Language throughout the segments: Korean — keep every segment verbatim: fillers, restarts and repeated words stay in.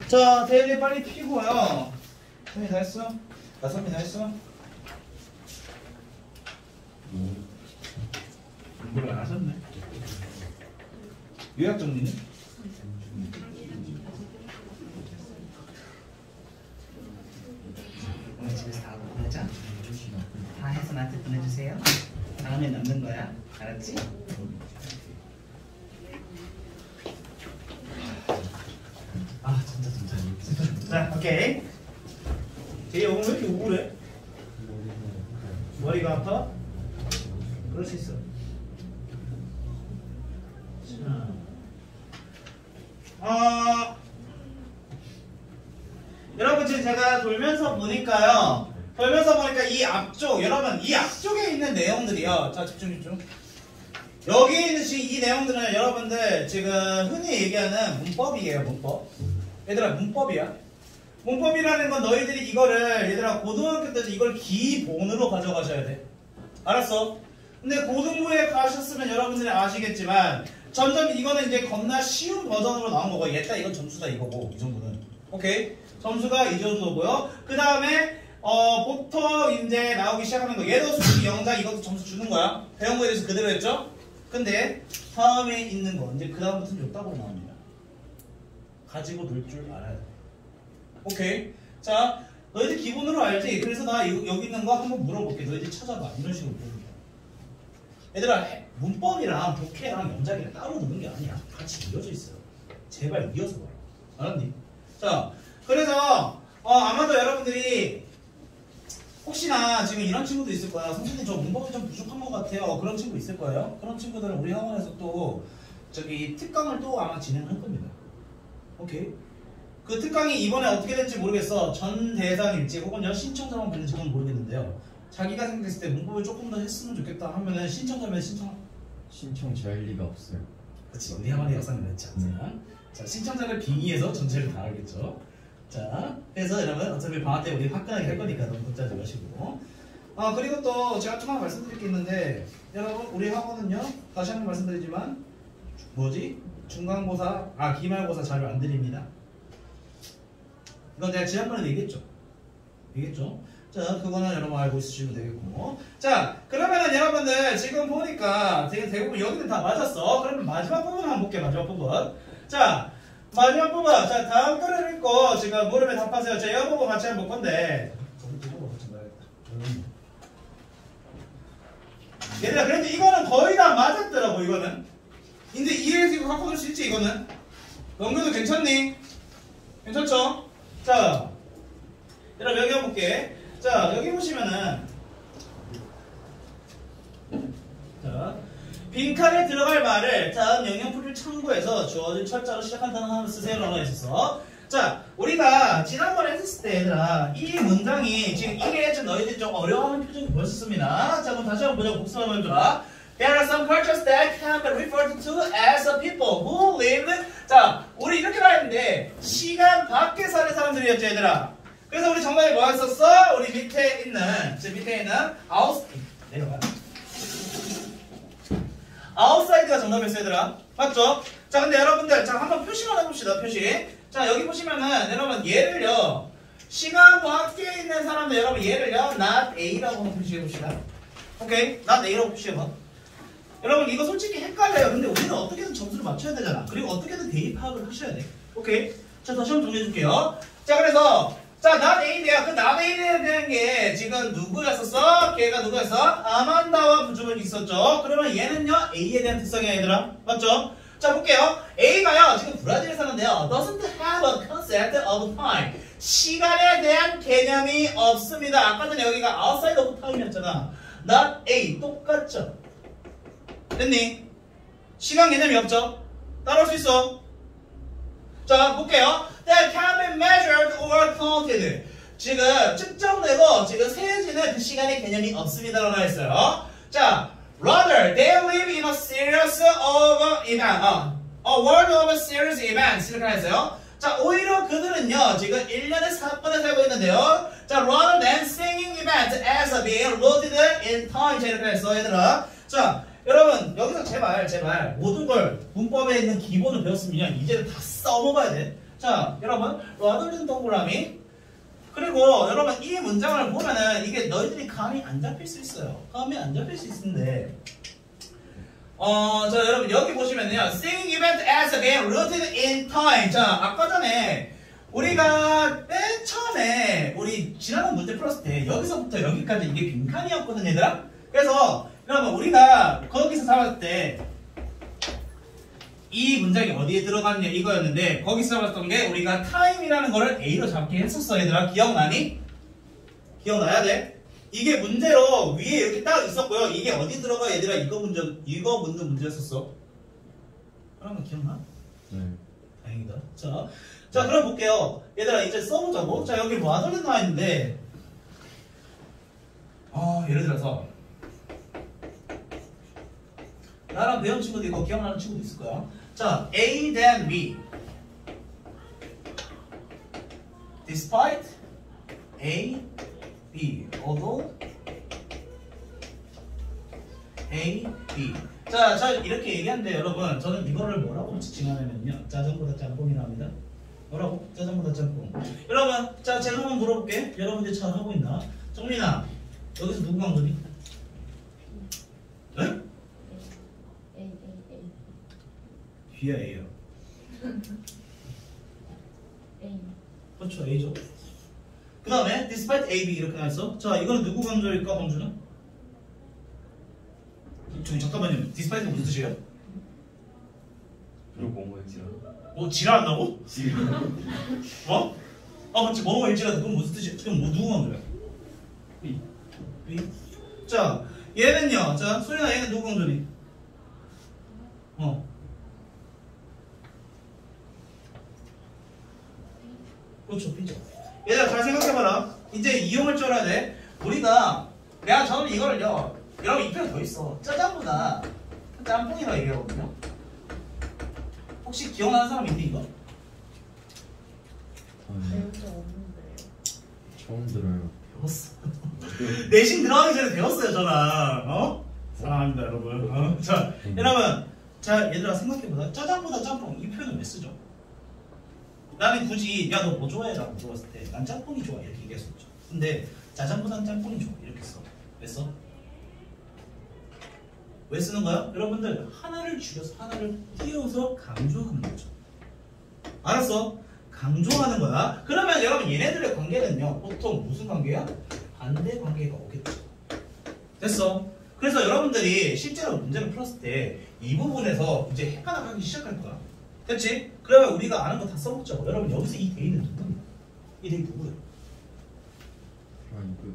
자, 데일리 빨리 피고요. 선이 다 했어? 아, 선이 다 했어? 뭘 안 하셨네? 요약 정리는? 오늘 집에서 다 하고 보내자. 다 해서 나한테 보내주세요. 다음에 남는 거야. 알았지? 아, 진짜 진짜. 자, 오케이. 쟤 오늘 왜 이렇게 우울해? 머리가 아파? 그럴 수 있어. 자, 어, 여러분 지금 제가 돌면서 보니까요. 돌면서 보니까 이 앞쪽, 여러분 이 앞쪽에 있는 내용들이요. 자, 집중 집중. 여기 있는 이 내용들은 여러분들 지금 흔히 얘기하는 문법이에요. 문법. 얘들아, 문법이야. 문법이라는 건 너희들이 이거를 얘들아 고등학교 때도 이걸 기본으로 가져가셔야 돼. 알았어? 근데 고등부에 가셨으면 여러분들이 아시겠지만 점점 이거는 이제 겁나 쉬운 버전으로 나온 거고 얘다 이건 점수다 이거고 이 정도는. 오케이? 점수가 이 정도고요. 그 다음에 어 보통 이제 나오기 시작하는 거 얘도 수식 영장 이것도 점수 주는 거야. 배운 거에 대해서 그대로 했죠? 근데 다음에 있는 거 이제 그 다음부터는 요따구로 나옵니다. 가지고 놀 줄 알아야 돼. 오케이. 자, 너희들 기본으로 알지? 그래서 나 여기 있는 거 한번 물어볼게. 너희들 찾아봐. 이런 식으로 물어볼게. 얘들아, 문법이랑 독해랑 영작이랑 따로 노는 게 아니야. 같이 이어져 있어요. 제발 이어서 봐라. 알았니? 자, 그래서 어, 아마도 여러분들이 혹시나 지금 이런 친구도 있을 거야. 선생님 저 문법이 좀 부족한 것 같아요. 그런 친구 있을 거예요. 그런 친구들은 우리 학원에서 또 저기 특강을 또 아마 진행할 겁니다. 오케이. 그 특강이 이번에 어떻게 될지 모르겠어. 전 대상일지 혹은 신청자만 받는지 그건 모르겠는데요. 자기가 생각했을 때 문법을 조금 더 했으면 좋겠다 하면은 신청자면 신청 신청 잘 리가 없어요. 그치. 우리 학원의 역사는 그렇지 않잖아. 자, 신청자를 빙의해서 전체를 다 알겠죠. 자, 그래서 여러분 어차피 방학 때 우리 화끈하게 할 거니까 너무 걱정하지 마시고. 아, 그리고 또 제가 좀 하나 말씀드릴 게 있는데 여러분 우리 학원은요 다시 한번 말씀드리지만 뭐지? 중간고사, 아 기말고사 자료 안 드립니다. 이건 내가 지난번에 얘기했죠. 얘기했죠. 자, 그거는 여러분 알고 있으시면 되겠고. 자, 그러면은 여러분들 지금 보니까 되게 대부분 여기는 다 맞았어. 그러면 마지막 부분 한번 볼게요. 마지막 부분. 자, 마지막 부분. 자, 다음 거를 읽고 지금 물음에 답하세요. 자, 이거 보고 같이 한번 볼 건데. 얘들아, 그런데 이거는 거의 다 맞았더라고, 이거는. 근데 이해해서 이거 갖고 올 수 있지, 이거는? 넘겨도 괜찮니? 괜찮죠? 자, 여러분 여기 한번 볼게. 자, 여기 보시면은 자, 빈칸에 들어갈 말을 다음 영역풀이를 참고해서 주어진 철자로 시작한 단어 하나 쓰세요 라고 했었어. 자, 우리가 지난번에 했을 때 얘들아 이 문장이 지금 이게 좀 너희들이 좀 어려워하는 표정이 보였습니다. 자, 그럼 다시 한번 보자. 복습 한번 해줘라. There are some cultures that can be referred to as a people who live. 자, 우리 이렇게 말했는데 시간 밖에 사는 사람들이었죠, 얘들아. 그래서 우리 정답이 뭐였었어? 우리 밑에 있는, 저 밑에 있는 outside. 내려가. outside가 정답이었어, 얘들아. 맞죠? 자, 근데 여러분들, 자, 한번 표시만 해봅시다, 표시. 자, 여기 보시면은, 여러분, 얘를요, 시간 밖에 있는 사람들, 여러분, 얘를요, not A라고 한번 표시해봅시다. 오케이? not A라고 표시해봐. 여러분, 이거 솔직히 헷갈려요. 근데 우리는 어떻게든 점수를 맞춰야 되잖아. 그리고 어떻게든 대입 파악을 하셔야 돼. 오케이? 자, 다시 한번 정리해줄게요. 자, 그래서, 자, not A인데요. 그 not A에 대한 게 지금 누구였었어? 걔가 누구였어? 아만다와 부주문이 있었죠. 그러면 얘는요, A에 대한 특성이야, 얘들아. 맞죠? 자, 볼게요. A가요, 지금 브라질에 사는데요. doesn't have a concept of time. 시간에 대한 개념이 없습니다. 아까 전에 여기가 outside of time이었잖아. not A. 똑같죠? 됐니? 시간 개념이 없죠? 따라올 수 있어. 자, 볼게요. That can be measured or counted. 지금 측정되고 지금 세어지는 그 시간의 개념이 없습니다라고 했어요. 자, rather they live in a series of events. 어, a world of series events 이렇게 했어요. 자, 오히려 그들은요 지금 일 년에 사 번에 살고 있는데요. 자, rather than seeing events as being rooted in time 이렇게 했어, 얘들아. 자, 여러분 여기서 제발 제발 모든 걸 문법에 있는 기본을 배웠으면 이제는 다 써먹어야 돼. 자, 여러분, 라더는 동그라미. 그리고 여러분 이 문장을 보면은 이게 너희들이 감이 안 잡힐 수 있어요. 감이 안 잡힐 수 있는데, 어, 자 여러분 여기 보시면요, singing event as again rooted in time. 자, 아까 전에 우리가 맨 처음에 우리 지난번 문제 풀었을 때 여기서부터 여기까지 이게 빈칸이었거든 얘들아. 그래서 여러분 우리가 거기서 잡았을 때 이 문장이 어디에 들어갔냐 이거였는데, 거기서 잡았던 게 우리가 time이라는 거를 A로 잡게 했었어 얘들아. 기억나니? 기억나야 돼. 이게 문제로 위에 이렇게 딱 있었고요. 이게 어디 들어가 얘들아? 이거 문제, 이거 묻는 문제였었어. 그러면 기억나? 네. 다행이다. 자, 자 그럼 볼게요. 얘들아 이제 써보자고. 자, 여기 뭐 하더니 나와 있는데, 어, 예를 들어서 나랑 배운 친구도 있고 기억나는 친구도 있을 거야. 자, A then B. Despite A, B. Although A, B. 자, 자 이렇게 얘기하는데 여러분, 저는 이거를 뭐라고 지칭하냐면요, 짜장보다 짬뽕이라 합니다. 뭐라고? 짜장보다 짬뽕. 여러분, 자 제가 한번 물어볼게. 여러분들 잘 하고 있나? 정민아, 여기서 누구 강조니? 네? B야 A야? A. 그렇죠, A죠. 그 다음에 despite A, B 이렇게 나왔어. 자, 이거는 누구 강조일까, 범주는? 저기 잠깐만요. despite가 무슨 뜻이에요? 그리고 뭐뭐 지랄. 뭐 지랄한다고? 지랄. 어? 아 맞지, 뭐뭐 일지라도 그건 무슨 뜻이야? 그럼 뭐 누구 강조야? B. B. 자, 얘는요. 자, 소연아, 얘는 누구 강조니? 어. 그렇죠, B죠. 얘들아 잘 생각해봐라. 이제 이용을 쫄아야 돼. 우리가, 내가 저는 이거를요, 여러분 이 표현 더 있어. 짜장보다 짬뽕이라고 얘기하거든요. 혹시 기억나는 사람 있니 이거? 배운 적 없는데요. 처음 들어요. 배웠어. 내신 들어가기 전에 배웠어요 저랑. 어? 사랑합니다 여러분. 어? 자, 음. 여러분, 자 얘들아 생각해보자. 짜장보다 짬뽕 이 표현을 왜 쓰죠? 나는 굳이 야 너 뭐 좋아해? 라고 물어봤을 때 난 짬뽕이 좋아 이렇게 얘기했었죠. 근데 짜장보단 짬뽕이 좋아 이렇게 써. 왜 써? 왜 쓰는 거야? 여러분들 하나를 줄여서 하나를 띄워서 강조하는 거죠. 알았어? 강조하는 거야. 그러면 여러분 얘네들의 관계는요 보통 무슨 관계야? 반대 관계가 오겠죠. 됐어? 그래서 여러분들이 실제로 문제를 풀었을 때 이 부분에서 이제 헷갈려가기 시작할 거야. 됐지? 그러면 우리가 아는 거 다 써먹자고. 여러분 여기서 이 대인은 누구야? 이 대인 누구야? 아 이거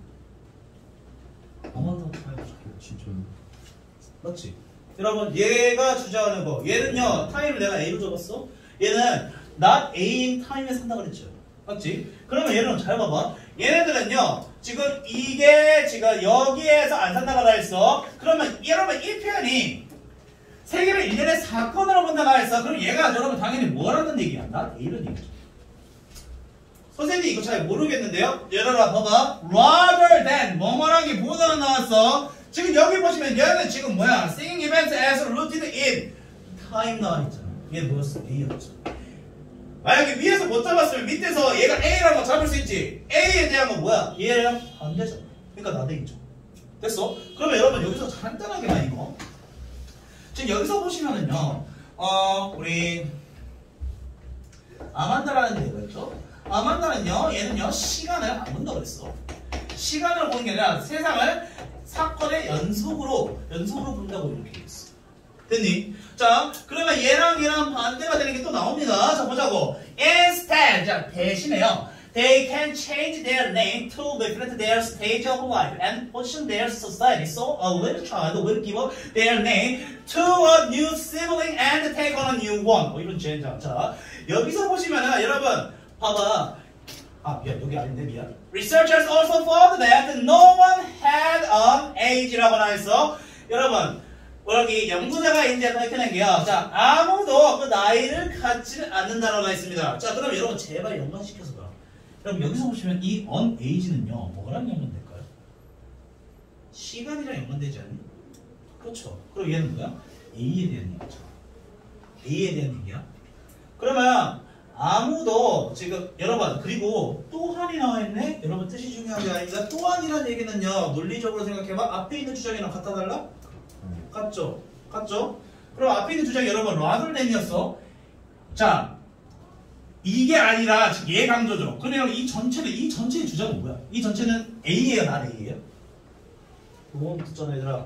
아무나 해보자. 진짜. 맞지? 여러분 얘가 주장하는 거, 얘는요 타임을 내가 A로 적었어. 얘는 not A인 타임에 산다 그랬죠. 맞지? 그러면 얘는 잘 봐봐. 얘네들은요 지금 이게 지금 여기에서 안 산다고 다 했어. 그러면 여러분 이 표현이 세계를 일련의 사건으로 본다고 했어. 그럼 얘가 여러분 당연히 뭐라는 얘기야? not A라는 얘기죠. 선생님이 이거 잘 모르겠는데요. 얘들아 봐봐. rather than 뭐뭐라기 보다는 나왔어. 지금 여기 보시면 얘는 지금 뭐야? singing events as rooted in time 나와 있잖아. 얘 뭐였어? A였죠. 만약에 위에서 못 잡았으면 밑에서 얘가 A라고 잡을 수 있지. A에 대한 건 뭐야? 얘랑 반대잖아. 그러니까 나대기죠. 됐어? 그러면 여러분 여기서 간단하게 봐 이거. 지금 여기서 보시면은요, 어 우리 아만다라는 데가 있죠. 아만다는요, 얘는요 시간을 안 본다고 그랬어. 시간을 보는 게 아니라 세상을 사건의 연속으로 연속으로 본다고 이렇게 얘기했어. 됐니? 자, 그러면 얘랑 얘랑 반대가 되는 게 또 나옵니다. 자, 보자고. Instead, 자, 대신에요. They can change their name to reflect their stage of life and position their society. So a little child will give up their name to a new sibling and take on a new one. 뭐 이런 젠장. 자, 여기서 보시면은 여러분 봐봐. 아, 미안, 여기 아닌데 미안. Researchers also found that no one had an age라고 나와있어. 여러분, 여기 연구자가 이제 밝혀낸 게요. 자, 아무도 그 나이를 갖지를 않는다라고 나와있습니다. 자, 그럼 여러분 제발 연관시켜서 봐. 여러분 여기서 보시면 이 unage는요, 뭐랑 연관될까요? 시간이랑 연관되지 않니? 그렇죠. 그럼 얘는 뭐야? A에 대한 얘기죠. A에 대한 얘기야. 그러면 아무도 지금 여러분 그리고 또한이 나와있네. 여러분 뜻이 중요한 게 아니라 또한이라는 얘기는요 논리적으로 생각해봐. 앞에 있는 주장이랑 같아 달라? 같죠? 같죠? 그럼 앞에 있는 주장이 여러분 rather than이었어. 자 이게 아니라 얘 강조죠. 그러면 이 전체는 이 전체의 주장은 뭐야? 이 전체는 A예요, not A예요? 그거 듣잖아 얘들아.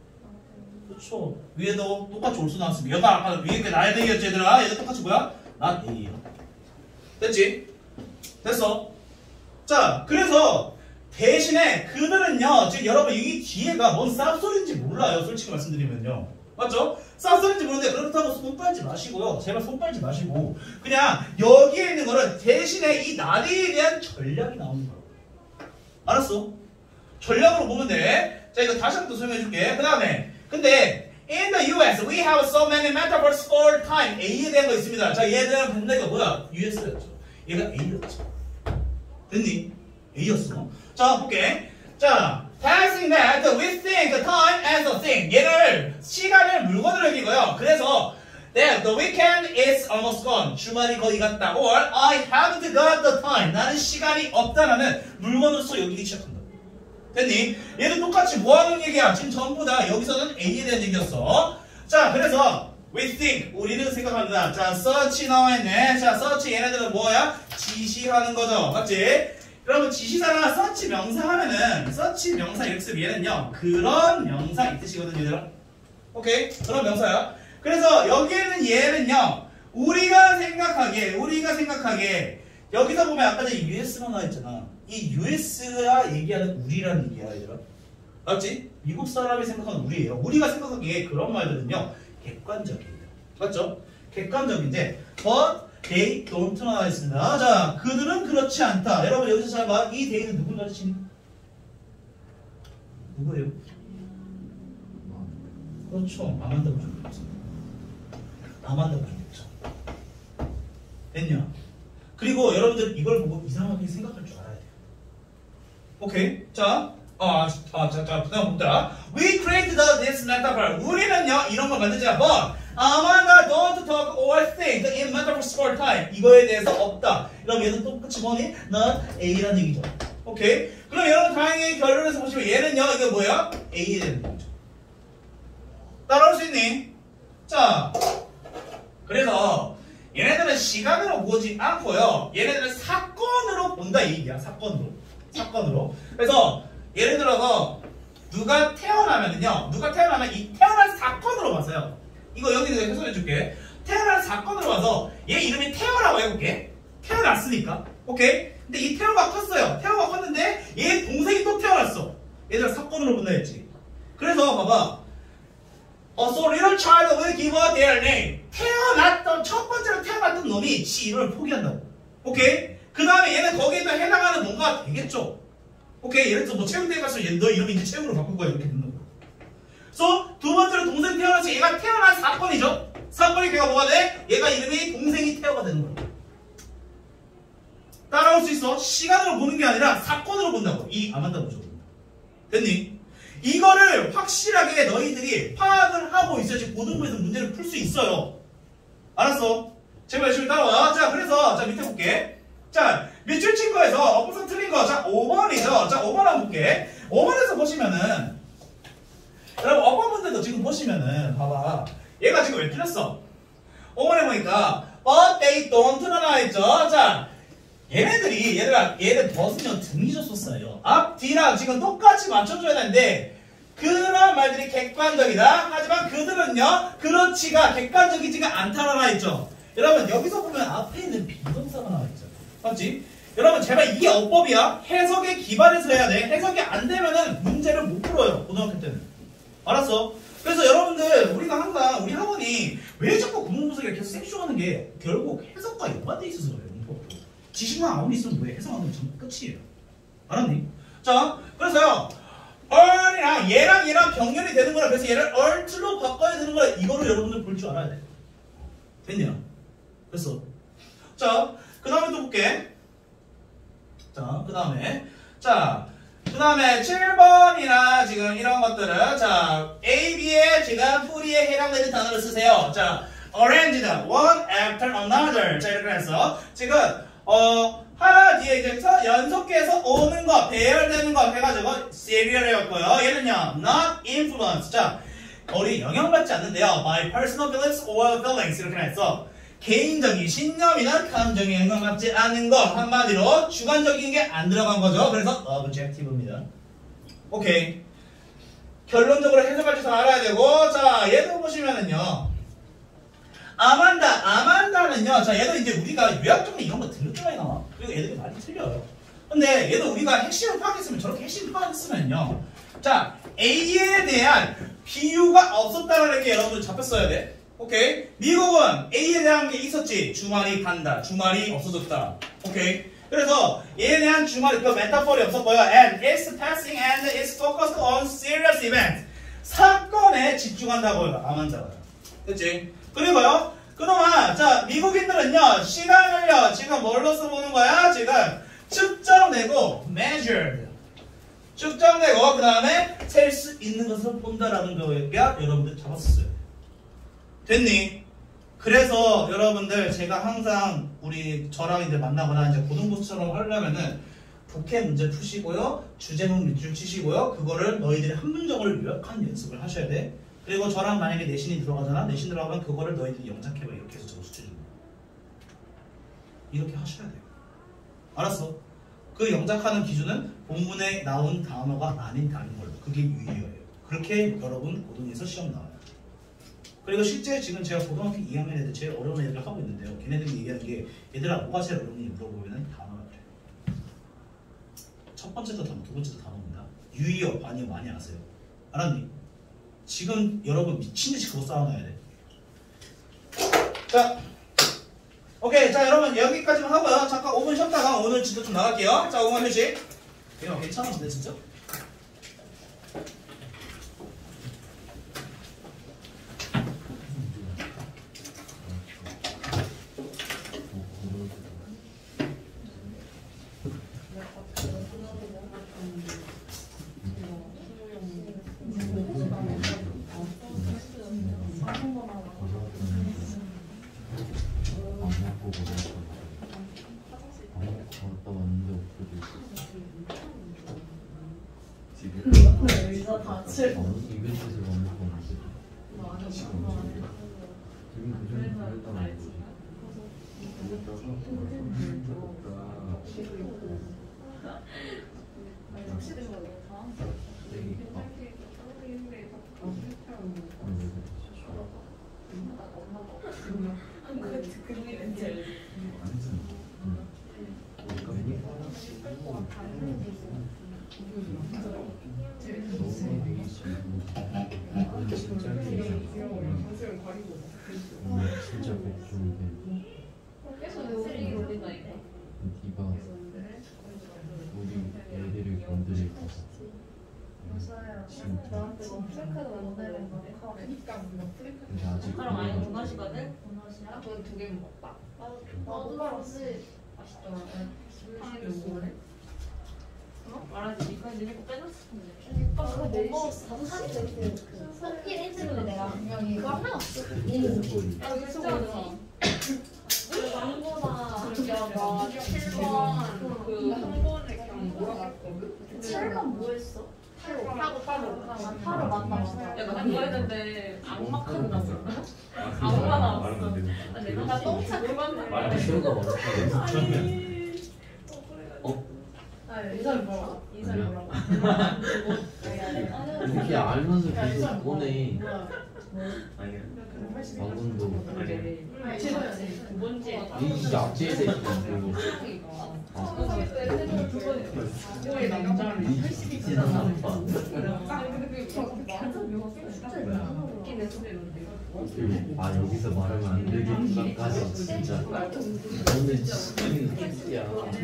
그렇죠. 위에도 똑같이 올 수 나왔으면 얘가 아까 위에 게 not A였지 얘들아. 얘도 똑같이 뭐야? not A예요. 됐지? 됐어. 자 그래서 대신에 그들은요 지금 여러분 이 뒤에가 뭔 쌉소리인지 몰라요. 솔직히 말씀드리면요. 맞죠? 쌉소리인지 모르는데 그렇다고 손 빨지 마시고요. 제발 손 빨지 마시고 그냥 여기에 있는 거는 대신에 이 나리에 대한 전략이 나오는 거예요. 알았어? 전략으로 보면 돼. 자 이거 다시 한 번 더 설명해 줄게. 그 다음에 근데 in the U S we have so many metaphors for time. A에 대한 거 있습니다. 자 얘에 대한 반대가 뭐야? 유에스였죠. 얘가 A였죠. 됐니? A였어. 자 볼게. 자 passing that we think time as a thing. 얘를 시간을 물건으로 여기고요. 그래서 that the weekend is almost gone. 주말이 거의 갔다. Or I haven't got the time. 나는 시간이 없다라는 물건으로서 여기기 시작한다. 됐니? 얘도 똑같이 뭐하는 얘기야? 지금 전부 다 여기서는 A에 대한 얘기였어. 자 그래서 we think 우리는 생각합니다. 자 search 나와있네. 자 search 얘네들은 뭐야? 지시하는 거죠. 맞지? 그러면 지시사나 search 명사 하면은 search 명사 이렇게 쓰면 얘는요 그런 명사 이 뜻이거든요 얘들아. 오케이? 그런 명사야. 그래서 여기에는 얘는요 우리가 생각하기에 우리가 생각하기에 여기서 보면 아까 전에 유에스가 나와있잖아. 이 유에스가 얘기하는 우리라는 얘기야 얘들아. 맞지? 미국 사람이 생각하는 우리예요. 우리가 생각하기에 그런 말들은요 객관적이에요. 맞죠? 객관적인데 but they don't 나와 있습니다. 자 그들은 그렇지 않다. 여러분 여기서 잘 봐. 이 they는 누굴 가르치니? 누구예요? 그렇죠. 아만다고 주겠죠. 아만다고 주겠죠. 됐냐? 그리고 여러분들 이걸 보고 이상하게 생각할 줄 알아야 돼요. 오케이. 자, 아, 아, 자, 자, 그다음 봅니다. We created this metaphor. 우리는요 이런 걸 만들자. But 아마나 don't talk or think in metaphors for time. 이거에 대해서 없다. 그럼 얘는 똑같이 뭐니? not A라는 얘기죠. 오케이. 그럼 여러분 다행히 결론에서 보시면 얘는요 이게 뭐야? A에 대한 얘기죠. 따라올 수 있니? 자, 그래서 얘네들은 시간으로 보지 않고요. 얘네들은 사건으로 본다 이 얘기야. 사건으로. 사건으로. 그래서 예를 들어서 누가 태어나면은요. 누가 태어나면 이 태어난 사건으로 봐서요. 이거 여기서 해설해 줄게. 태어난 사건으로 봐서 얘 이름이 태어라고 해볼게. 태어났으니까. 오케이? 근데 이 태어가 컸어요. 태어가 컸는데 얘 동생이 또 태어났어. 얘들아 사건으로 본다 했지. 그래서 봐봐. 어, so little child will give up their name. 태어났던 첫 번째로 태어났던 놈이 지 이름을 포기한다고. 오케이? 그 다음에 얘는 거기에다 해당하는 뭔가 되겠죠. 오케이? 예를 들어서 뭐 채용대 가서 얘 너 이름이 이제 채용으로 바꿀 거야 이렇게 듣는 거. 그래서 두 번째로 동생 태어나서 얘가 태어난 사건이죠. 사건이 걔가 뭐가 돼? 얘가 이름이 동생이 태어가 되는 거야. 따라올 수 있어? 시간으로 보는 게 아니라 사건으로 본다고. 이 아만다 보죠. 됐니? 이거를 확실하게 너희들이 파악을 하고 있어야지 고등부에서 문제를 풀 수 있어요. 알았어? 제발 열심히 따라와. 자, 그래서 자 밑에 볼게. 자, 밑줄 친 거에서 엎어서 틀린 거. 자, 오 번이죠. 자, 오 번 한번 볼게. 오 번에서 보시면은 여러분 어번 문제도 지금 보시면은 봐봐. 얘가 지금 왜 틀렸어? 오 번에 보니까 but they don't 나와 있죠. 자, 얘네들이 얘들아 얘는 벗은요 등이 줬었어요. 앞 뒤랑 지금 똑같이 맞춰줘야 되는데 그런 말들이 객관적이다. 하지만 그들은요 그렇지가 객관적이지가 않다라고 나와 있죠. 여러분 여기서 보면 앞에 있는 비동사가 나와 있죠. 맞지? 여러분 제발 이게 어법이야. 해석에 기반해서 해야 돼. 해석이 안 되면은 문제를 못 풀어요. 고등학교 때는. 알았어? 그래서 여러분들 우리가 항상 우리 학원이 왜 자꾸 구문분석을 계속 생쇼하는 게 결국 해석과 연관돼 있어서 그래요. 지식만 아무리 있으면 뭐해. 해석하면 전부 끝이에요. 알았니? 자, 그래서요 earn이랑 얘랑 얘랑 병렬이 되는 거라. 그래서 얘를 earn로 바꿔야 되는 거라. 이거를 여러분들 볼 줄 알아야 돼. 됐냐? 됐어. 자, 그 다음에 또 볼게. 자, 그 다음에 자, 그 다음에 칠 번이나 지금 이런 것들은 자, A, B에 지금 풀이에 해당되는 단어를 쓰세요. 자, arranged one after another. 자 이렇게 해서 지금 어 하나 뒤에 이제 연속해서 오는 거, 배열되는 거 해가지고 serial이었고요. 얘는요, not influenced. 자, 우리 영향받지 않는데요. by personal beliefs or feelings 이렇게 해서 개인적인 신념이나 감정에 영향받지 않는 거 한마디로 주관적인 게 안 들어간 거죠. 그래서 objective입니다. 오케이. 결론적으로 해석할 줄 알아야 되고, 자 얘도 보시면은요. 아만다, 아만다는요. 자 얘도 이제 우리가 요약적으로 이런 거 들을 줄 많이 나와. 그리고 얘들이 많이 틀려요. 근데 얘도 우리가 핵심을 파악했으면 저렇게 핵심 파악했으면요. 자 A에 대한 비유가 없었다라는 게 여러분들 잡혔어야 돼. 오케이. 미국은 A에 대한 게 있었지. 주말이 간다. 주말이 없어졌다. 오케이. 그래서 얘에 대한 주말이 그 메타포리 없었고요. And it's passing and it's focused on serious events. 사건에 집중한다고요. 아만자가. 그치? 그리고요. 그동안 자 미국인들은요. 시간을요. 지금 뭘로 써보는 거야? 지금 측정되고 measured. 측정되고 그 다음에 셀 수 있는 것을 본다라는 거가 여러분들 잡았어요. 됐니? 그래서 여러분들 제가 항상 우리 저랑 이제 만나거나 이제 고등부처럼 하려면은 독해 문제 푸시고요. 주제문 밑줄 치시고요. 그거를 너희들이 한 문장을 요약한 연습을 하셔야 돼. 그리고 저랑 만약에 내신이 들어가잖아. 내신 들어가면 그거를 너희들이 영작해봐. 이렇게 해서 적어 수치해줘. 이렇게 하셔야 돼요. 알았어? 그 영작하는 기준은 본문에 나온 단어가 아닌 다른 걸로. 그게 유의어예요. 그렇게 여러분 고등에서 시험 나와요. 그리고 실제 지금 제가 고등학교 이 학년 애들 제일 어려운 애들 하고 있는데요. 걔네들이 얘기하는 게 얘들아 뭐가 제일 어렵니 물어보면 단어가 그래. 첫 번째도 단어, 두 번째도 단어입니다. 유의어, 반의어 많이 아세요. 알았니? 지금 여러분 미친듯이 그거 쌓아놔야 돼. 자, 오케이. 자 여러분 여기까지만 하고요. 잠깐 오 분 쉬었다가 오늘 진짜 좀 나갈게요. 자 오 분 휴식. 이거 괜찮아 근데 진짜? 의자 다칠. 이벤트에서 완벽한 지금 지금 그전 알지. 진짜 걱정돼. 디바 우리 애들을 건드릴까 봐. 나한테 너무 프리카드 만드는 거. 근데 아직 그럼 많이 원하시거든? 원하시나? 저는 두 개 먹었다. 나도 말없이. 맛있더라. 하는 게 먹을래? 어? 말하지. 이거 내거 빼놨었는데. 아 그거 못 먹었어. 다섯 시 때 그 일 일주일에 내가 분명히 그거 하나 없어. 아 이거 진짜 많아. 왕보다 나 칠 번 그 한 번에 그냥 몰아갔거든? 칠 번 뭐 했어? 팔로 팔로 팔로 바로 맞다 맞다. 야, 나 그거 했는데 악마카드 나왔어. 악마 나왔어. 아, 내가 나 똥차 그만 수요가 많다. 아니. 어? 아 이사를 뭐라고? 이사를 아니야. 뭐라고? 이렇게 알면서 계속 꺼내. 아니야. 방금도 제발야지. 두 번째. 이 약지에 대해서 아, 왜 남자를 이 아빠. 아 여기서 말하면 안 되겠구나까지 진짜. 너는 지금 캐스야.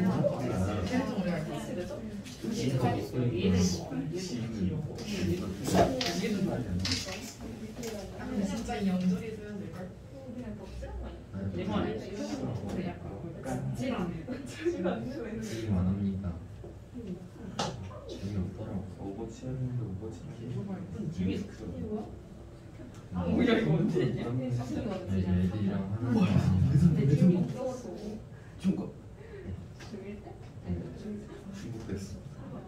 진짜 이 연돌이 쓰면 될걸? 내 말이 지금 안 합니다. 재미없더라고. 오버치 하는데 오버치 재밌어. 오히려 이거 언제 했냐? 네, 애들이랑 하는 거 중국 중일 때? 중국 됐어.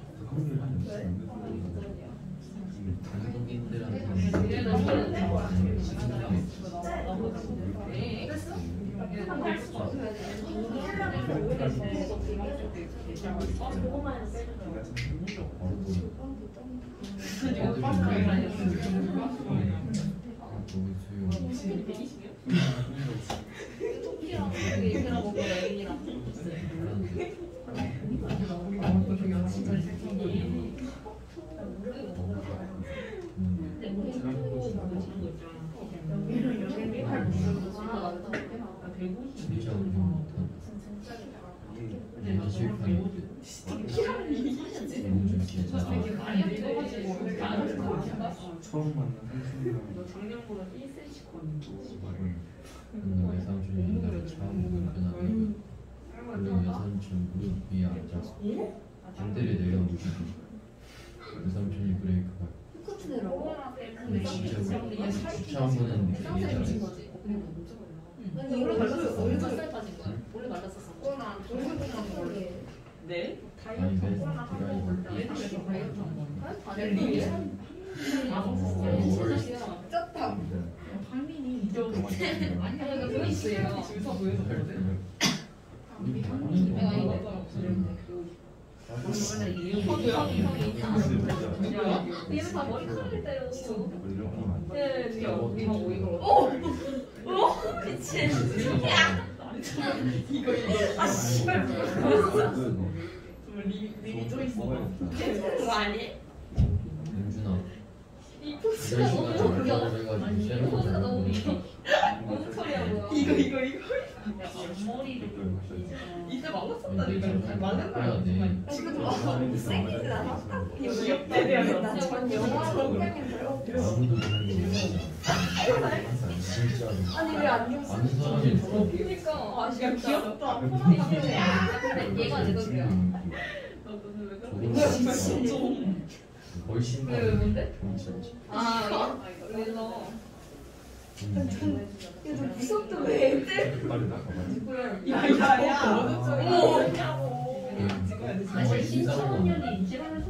처음 만난 한순간 작년보다 일 센티미터 커. 외삼촌이 나를 처음 불편하게 그리고 외삼촌 무릎 위에 앉아서 반대를 내려놓으시고 외삼촌이 브레이크가 코트네라고? 진짜 주차 한 번은 되게 잘해. 아니 이거 발랐어. 원래 살 빠진 거야? 원래 말랐었어. 네? 아니 내 드라이버 쪘다. 아니 그거 있어요. 주소 보여줬거든. 얘는 다 머리카락을 때렸어. 네, 네가 어디가 뭐 이거. 오, 오, 미친. 이거 이거. 아 씨발. 립이 좀 있어. 그거 아니? 윤준아 이 포스가 너무 웃겨. 이 포스가 너무 웃겨. 무슨 소리야 뭐야? 이거 이거 이거. 머리를 이때 말랐었다니까. 말랐나? 생기지 않아? 귀엽대 대한 나 저런 영화로 생긴데요. 아무도 모르는 거 진짜로 아니 왜 안 줬어? 아는 사람이 그러니까 아 진짜 귀엽다. 근데 얘가 내 덕이야. 조금 훨씬 더 왜, 뭔데? 괜찮지. 아 그래서 야너 무섭다 왜? 빨리 나가봐. 야야야 어느 쪽이야? 아 진짜 신청년이 인지하는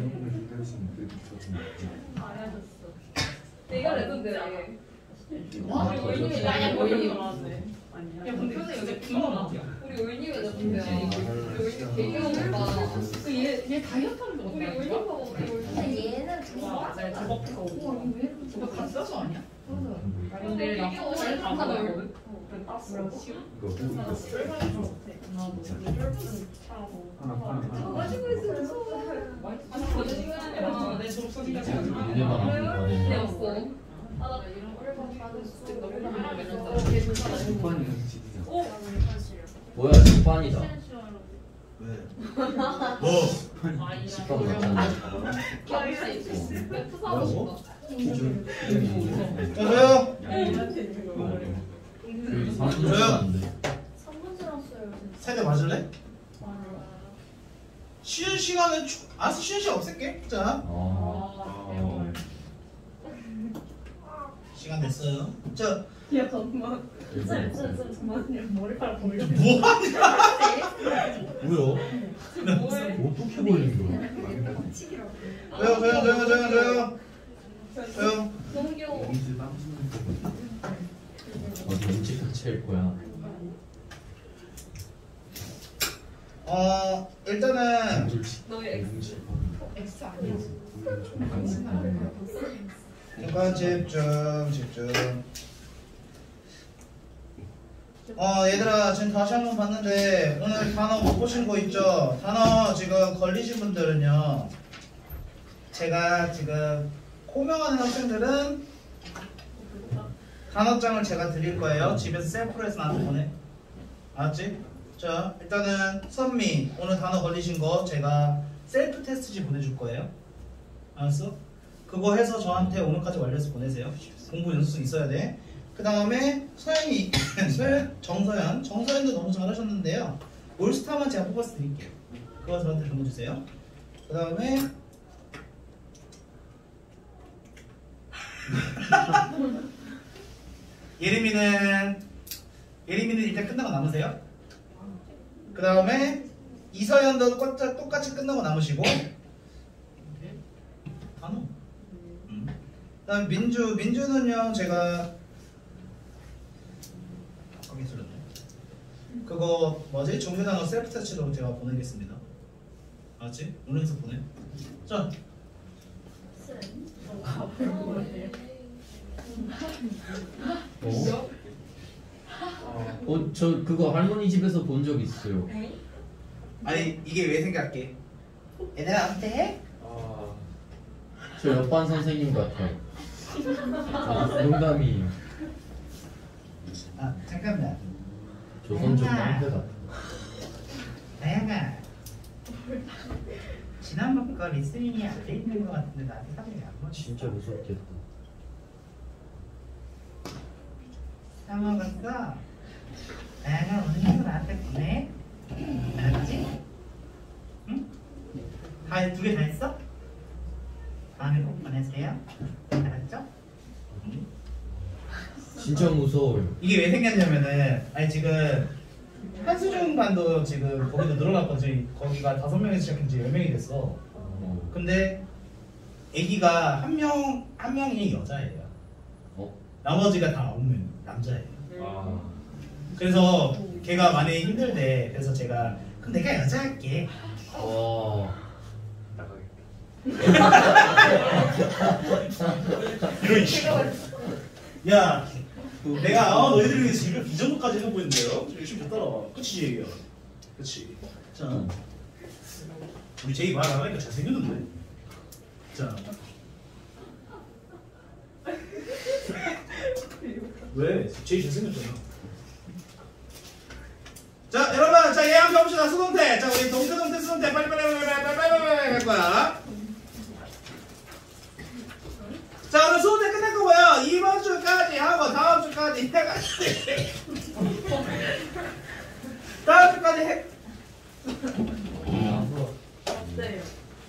내가 레전드 와 우리 의님이 나야 의님 야 본편에 여자 분노 우리 의님이 레전드야 우리 의님 개귀여운 오빠 얘얘 다이어트하는 거 우리 의님 보고 근데 얘는 좋아? 맞아요 저거 우와 이거 왜 이렇게 저거 가짜도 아니야? 맞아. 근데 나 사실 다 먹었거든? 저거 가지고 있으면 무서워. 아니 거짓말이야 내 졸업사진까지 가지고 니네만 아픈 거 내 아니야? 없어 아나 이런 거 받았어 심판이랑 지리자. 오! 뭐야 식판이다. 왜? 뭐? 식판 맞잖아. 뭐라고? 기준 자 저요. 그 상품 안 돼. 삼 분 지났어요. 세대 맞을래? 쉬는 시간은 주... 알았어 쉬는 시간 없앨게. 자 아 시간 됐어요. 자 야 잠깐만 일본 잠깐만 머리카락 벌려 뭐하냐? 뭐야? 뭐해 어떻게 걸린 거야? 저요 저요 저요 저요 저요 저요. 너무 귀여워 영지 땀 어디 음식 칠 거야? 어 일단은 너의 엑스 X 아니야? 잠깐 집중 집중. 어 얘들아 지금 다시 한번 봤는데 오늘 단어 못 보신 거 있죠? 단어 지금 걸리신 분들은요 제가 지금 호명하는 학생들은 단어장을 제가 드릴 거예요. 집에서 셀프로 해서 나한테 보내. 알았지? 자 일단은 선미 오늘 단어 걸리신 거 제가 셀프 테스트지 보내줄 거예요. 알았어? 그거 해서 저한테 오늘까지 완료해서 보내세요. 공부 연습성 있어야 돼. 그 다음에 서연이 서연, 정서연 정서연도 너무 잘하셨는데요. 올스타만 제가 뽑아서 드릴게요. 그거 저한테 적어주세요. 그 다음에 예림이는 예림이는 일단 끝나고 남으세요. 그 다음에 이서연도 똑같- 똑같이 끝나고 남으시고 단호. 음. 그다음 민주 민주는요 제가 거기 들었네. 그거 뭐지 종교단어 셀프 테스트로 제가 보내겠습니다. 알았지? 은행에서 보내. 자. 어? 어, 저 그거 할머니 집에서 본 적 있어요. 아니 이게 왜 생각해? 얘들아 어때? 아, 저 옆반 선생님 같아. 아, 농담이에요. 아 잠깐만. 조선족 깡패 같아. 나영아. 지난번 거 리스닝이 안 돼 있는 것 같은데 나한테 사람이 안 맞지? 진짜 무섭겠다. 다 먹었어? 나영아 오늘 이거 나한테 보내? 알았지? 응? 다 두 개 다 했어? 다음에 꼭 보내세요. 알았죠? 응? 진짜 무서워요. 이게 왜 생겼냐면은 아니 지금 한수중 반도 지금 거기도 늘어났거든. 거기가 다섯 명에서 시작한 지 열 명이 됐어. 어. 근데 애기가 한 명 한 명이 여자예요. 어? 나머지가 다 아홉 명 남자예요. 아, 그래서 걔가 많이 힘들대. 그래서 제가 그럼 내가 여자 할게. 와. 나가겠다. 이런 씨. 야, 내가 어, 너희들을 위해서 이걸 이 정도까지 해보는데요. 열심히 좀 따라와. 그치 얘기야. 그치. 자, 우리 제이 말 안 하니까 잘생겼는데. 자. 왜? 제이 잘생겼잖아. 자, 여러분, 자, 예약 가봅시다. 수동태. 자, 우리 동태, 동태, 수동태. 빨리, 빨리, 빨리, 빨리, 빨리, 빨리, 빨리 갈 거야. 자, 오늘 수동태 끝날 거고요. 이번 주까지 하고, 다음 주까지 해가지고. 다음 주까지 해. 어때요?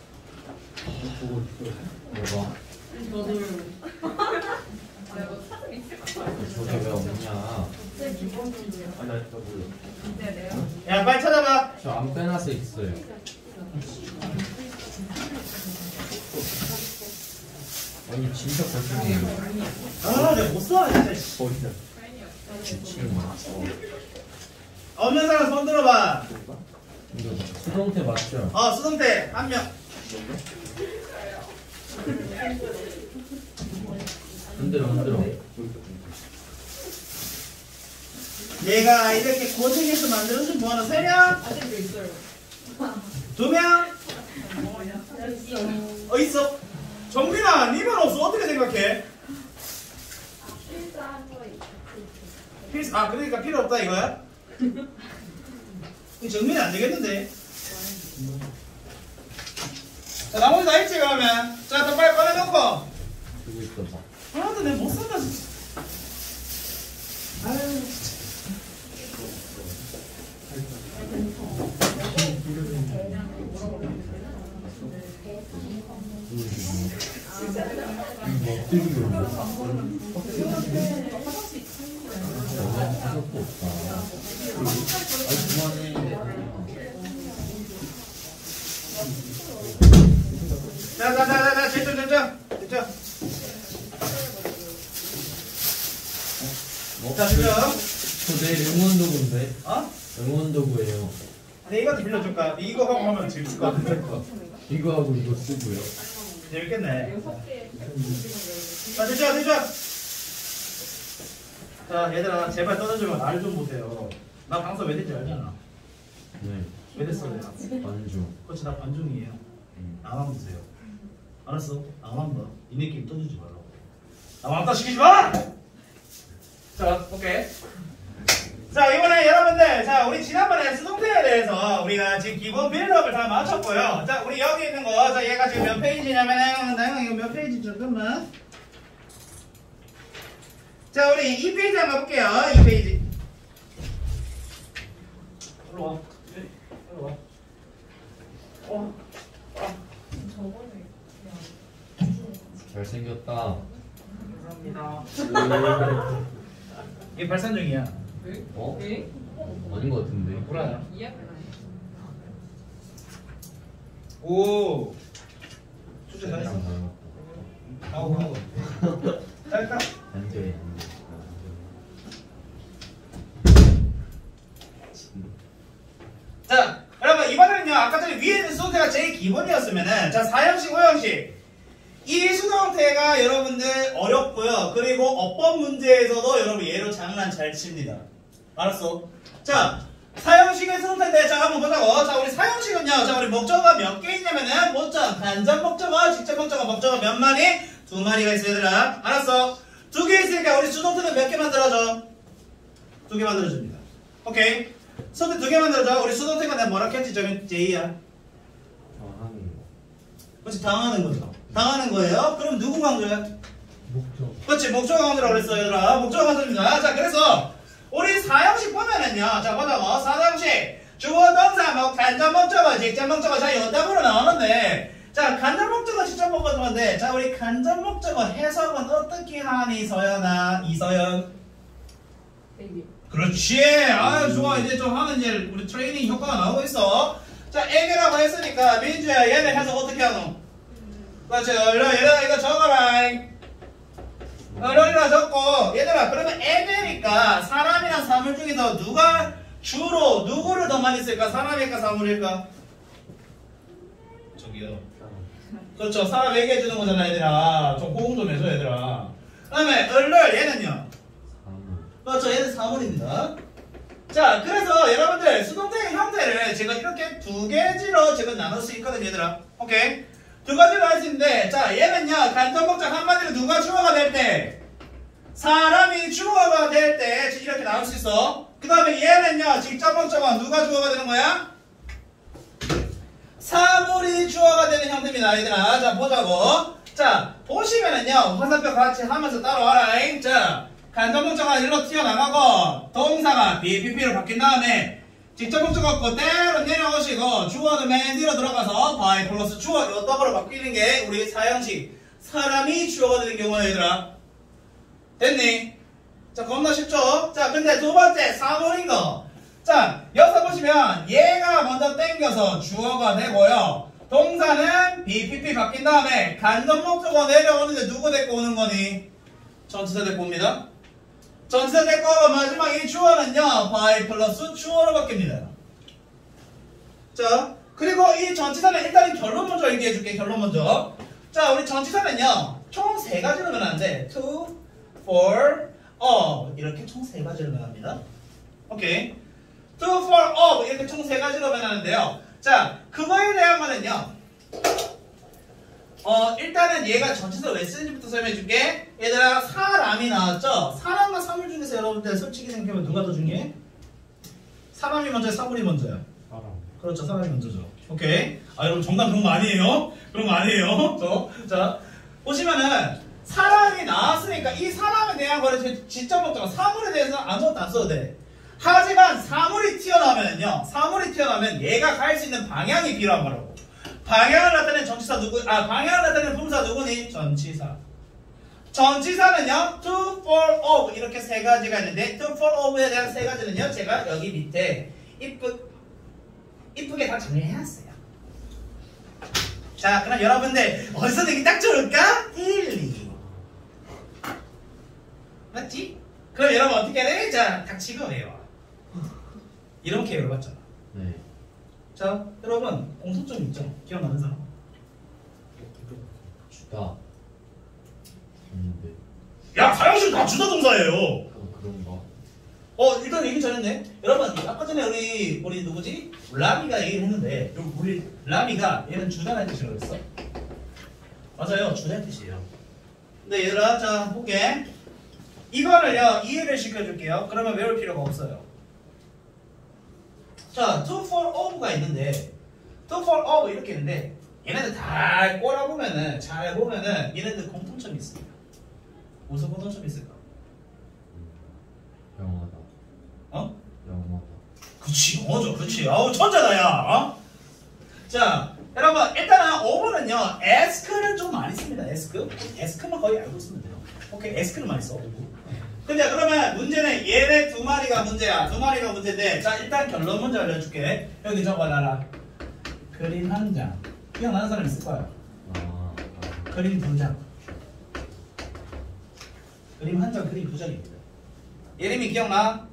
뭐가? 저도 내가 사진 있을 것 같아요. 저게 왜 없냐? 아, 나, 나 몰라. 네, 내요. 야, 빨리 찾아봐. 저 안 빼놔서 있어요. 아니 진짜 거짓말이에요. 아, 내가 못 써. 진짜. 씨. 어디다? 미치겠네. 없는 사람 손 들어봐. 이거 수동태 맞죠? 어, 수동태 한 명. 흔들어 흔들어. 내가 이렇게 고생해서 만들어준 뭐하나 세 명? 아직도 있어요. 두 명? 어, 있어. 정민아, 니만 없어. 어떻게 생각해? 필수, 아, 그러니까 필요 없다 이거야? 이 정민이 안 되겠는데? 자, 나머지 다 있지, 그러면? 자, 더 빨리 꺼내놓고. 그거 있어 봐. 아, 근데 내가 못 쓴다, 진짜. 아유, 진짜. 뭐 뜨기로 뭐. 전혀 사격도 없다. 아 그만해. 자, 자, 자, 자, 자, 됐죠, 됐죠? 됐죠? 뭐? 자, 됐죠? 저 내일 응원 도구인데. 어? 응원 도구예요. 근데 이것도 빌려줄까? 이거 하고 하면 재밌을 것 같은데. 이거 하고 이거 쓰고요. 재밌겠네. 자, 됐죠, 됐죠? 자, 얘들아, 제발 떠나주면 말 좀 보세요. 나 방송 왜 됐지 알잖아. 네. 왜 됐어, 내가? 안주. 그렇지, 나 관중이에요. 나만 보세요. 알았어? 나만 봐. 니네끼리 떠주지 말라고. 나 왕따 시키지 마! 자, 오케이. 자, 이번에 여러분들, 자, 우리 지난번에 수동태에 대해서 우리가 지금 기본 빌드업을 다 마쳤고요. 자, 우리 여기 있는 거, 자, 얘가 지금 몇 페이지냐면은, 나영아, 이거 몇 페이지 잠깐만. 자, 우리 이 페이지 한번 가볼게요. 이 페이지. 일로 와. 일로 와. 어. 잘생겼다. 감사합니다. 감사합니다. 이게 발산중이야. 어? 네? 아닌 것 같은데. 뭐라냐? 이해가 오. 숙제 다 했어? 하고 하고. 짧다. 안돼. 자, 여러분 이번에는요. 아까 전에 위에 있는 수동태가 제일 기본이었으면은 자 사형식, 오형식 이 수동태가 여러분들 어렵고요. 그리고 어법 문제에서도 여러분 얘로 장난 잘 칩니다. 알았어? 자, 사형식의 수동태인데 자 한번 보자고. 자, 우리 사형식은요. 자, 우리 목적어가 몇 개 있냐면은 모점, 간접 목적어, 직접 목적어, 목적어 몇 마리? 두 마리가 있어 얘들아. 알았어? 두 개 있으니까 우리 수동태는 몇 개 만들어줘? 두 개 만들어줍니다. 오케이? 수동태 두 개 만들어줘. 우리 수동태가 내가 뭐라 했지? 저기 제이야. 당하는 거. 그렇지, 당하는 거죠. 당하는 거예요. 그럼 누구 강조야? 목적. 그렇지, 목적어 강조라고 그랬어 얘들아. 목적어 강조입니다. 자, 그래서 우리 사형식 보면은요. 자, 보자고. 사형식 주어, 동사, 뭐 간접 목적어, 직접 목적어 자 여답으로 나오는데 자, 간접 목적어, 직접 목적어인데 자, 우리 간접 목적어 해석은 어떻게 하니 서연아, 이서연? 베이비. 그렇지. 아유 좋아. 이제 좀 하는 일 우리 트레이닝 효과가 나오고 있어. 자, 애기라고 했으니까 민주야 얘네 해석 어떻게 하노? 그렇지. 얼른 얘들아 이거 적어라. 얼른이나 적고 얘들아 그러면 애기니까 사람이랑 사물 중에서 누가 주로 누구를 더 많이 쓸까? 사람일까 사물일까? 저기요. 그렇죠. 사람 얘기해 주는 거잖아 얘들아. 좀 호응 좀 해줘 얘들아. 그 다음에 얼른 얘는요. 그렇죠. 얘는 사물입니다. 자, 그래서 여러분들 수동태의 형태를 지금 이렇게 두 개지로 지금 나눌 수 있거든요, 얘들아. 오케이? 두 가지로 할 수 있는데, 자, 얘는요, 간접 목적 한마디로 누가 주어가 될 때, 사람이 주어가 될 때 이렇게 나올 수 있어. 그 다음에 얘는요, 직접 목적은 누가 주어가 되는 거야? 사물이 주어가 되는 형태입니다, 얘들아. 자, 보자고. 자, 보시면은요, 화살표 같이 하면서 따라와라. 자, 간접 목적어가 일로 튀어나가고 동사가 비피피로 바뀐 다음에 직접 목적어 그대로 내려오시고 주어는 맨 뒤로 들어가서 by 플러스 주어 요 더블로 바뀌는 게 우리 사형식 사람이 주어가 되는 경우야 얘들아. 됐니? 자, 겁나 쉽죠? 자, 근데 두 번째 사물인 거. 자, 여기서 보시면 얘가 먼저 땡겨서 주어가 되고요. 동사는 비피피 바뀐 다음에 간접 목적어 내려오는데 누구 데리고 오는 거니? 전치사 데리고 옵니다. 전치사 데리고 마지막 이 주어는요 by 플러스 주어로 바뀝니다. 자, 그리고 이 전치사는 일단은 결론 먼저 얘기해 줄게. 결론 먼저. 자, 우리 전치사는요 총 세 가지로 변하는데 to, for, of 이렇게 총 세 가지로 변합니다. 오케이. to, for, of 이렇게 총 세 가지로 변하는데요. 자, 그거에 대한 거는요 어, 일단은 얘가 전치사 왜 쓰는지부터 설명해 줄게. 얘들아, 사람이 나왔죠? 사람과 사물 중에서 여러분들 솔직히 생각해보면 누가 더 중요해? 사람이 먼저야, 사물이 먼저야? 사람. 그렇죠, 사람이 먼저죠. 오케이. 아, 여러분 정답 그런 거 아니에요? 그런 거 아니에요? 저, 자, 보시면은 사람이 나왔으니까 이 사람에 대한 거를 직접 목적어 사물에 대해서는 아무것도 안 써도 돼. 하지만 사물이 튀어나오면요, 사물이 튀어나오면 얘가 갈 수 있는 방향이 필요한 거라고. 방향을 나타내는 전치사 누구? 아, 방향을 나타내는 품사 누구니? 전치사. 전치사는요, to, for, of 이렇게 세 가지가 있는데 to, for, of에 대한 세 가지는요, 제가 여기 밑에 이쁘, 이쁘게 다 정리해놨어요. 자, 그럼 여러분들 어디서 되기 딱 좋을까? 일, 이. 맞지? 그럼 여러분 어떻게 해야 돼? 자, 닥치고 외워. 이렇게 외워봤잖아. 네. 자, 여러분 공통점 있죠? 기억나는 사람? 주다. 줬는데. 야, 사형식 다 주다 동사예요. 어, 그런가? 어, 일단 얘기 잘했네. 여러분, 아까 전에 우리 우리 누구지? 라미가 얘기를 했는데, 우리 라미가 얘는 주다라는 뜻이라고 그랬어. 맞아요, 주다는 뜻이에요. 근데 얘들아, 자 볼게. 이거를요 이해를 시켜줄게요. 그러면 외울 필요가 없어요. 자, to, for, of가 있는데 to, for, of 이렇게 있는데 얘네들 다 꼬라보면은 잘 보면은 얘네들 공통점이 있습니다. 무슨 공통점이 있을까? 영어다. 어? 영어다. 그치, 영어죠. 그치. 아우 천재다 야. 어? 자, 여러분 일단은 of는요 ask를 좀 많이 씁니다. ask. ask만 거의 알고 있으면 돼요. 오케이, 에스크를 많이 써. 근데 그러면 문제는 얘네 두 마리가 문제야. 두 마리가 문제인데, 자 일단 결론 먼저 알려줄게. 여기 적어놔라. 그림 한 장. 기억나는 사람 있을 거야. 아, 그림 두 장. 그림 한 장, 그림 두 장입니다. 예림이 기억나?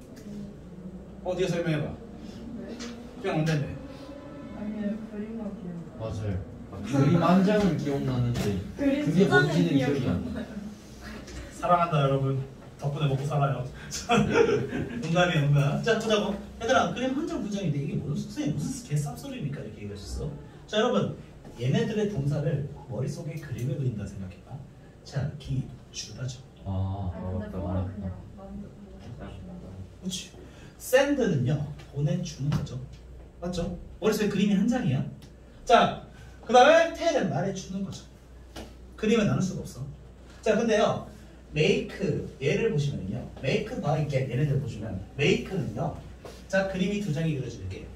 어디에 설명해봐. 기억 안 되네. 아니요, 그림만 기억. 맞아요. 그림 한 장은 기억나는데 그게 뭔지는 기억이 안 나. 사랑한다 여러분. 덕분에 먹고 살아요. 농담이야 농담. 자 보자고. 얘들아 그림 한 장 두 장인데 이게 무슨 선생님 무슨 개쌉소리입니까 이렇게 얘기하셨어. 자 여러분 얘네들의 동사를 머릿속에 그림을 그린다 생각해봐. 자 기주라죠. 아, 아 근데 맞다 뽀를 말했다. 그냥 만들어. 그렇지. 샌드는요 보내주는 거죠. 맞죠? 머릿속에 그림이 한 장이야. 자 그 다음에 텔은 말해주는 거죠. 그림은 나눌 수가 없어. 자 근데요 make 얘를 보시면요 make by get 얘네들 보시면 make는요 자 그림이 두 장이 그려지는 게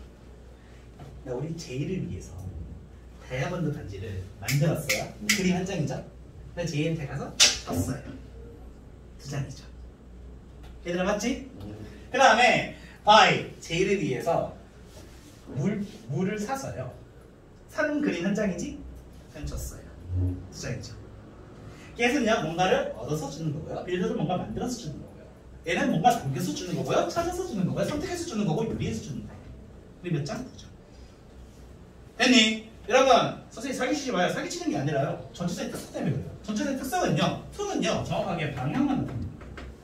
우리 제이를 위해서 다이아몬드 반지를 만들었어요. 그림 한 장이죠. 근데 제이한테 가서 떴어요. 두 장이죠. 얘들아 맞지? 그 다음에 by 제이를 위해서 물 물을 사서요. 산 그림 한 장이지 펼쳤어요. 두 장이죠. 얘는요 뭔가를 얻어서 주는 거고요. 빌려서 뭔가 만들어서 주는 거고요. 얘는 뭔가 당겨서 주는 거고요. 찾아서 주는 거고요. 선택해서 주는 거고 요리해서 주는 거예요. 우리 몇 장? 두 장. 됐니? 여러분 선생님 사기치지 마요. 사기치는 게 아니라요. 전체적인 특성 때문에 그래요. 전체적인 특성은요. to는요 정확하게 방향만 나타냅니다.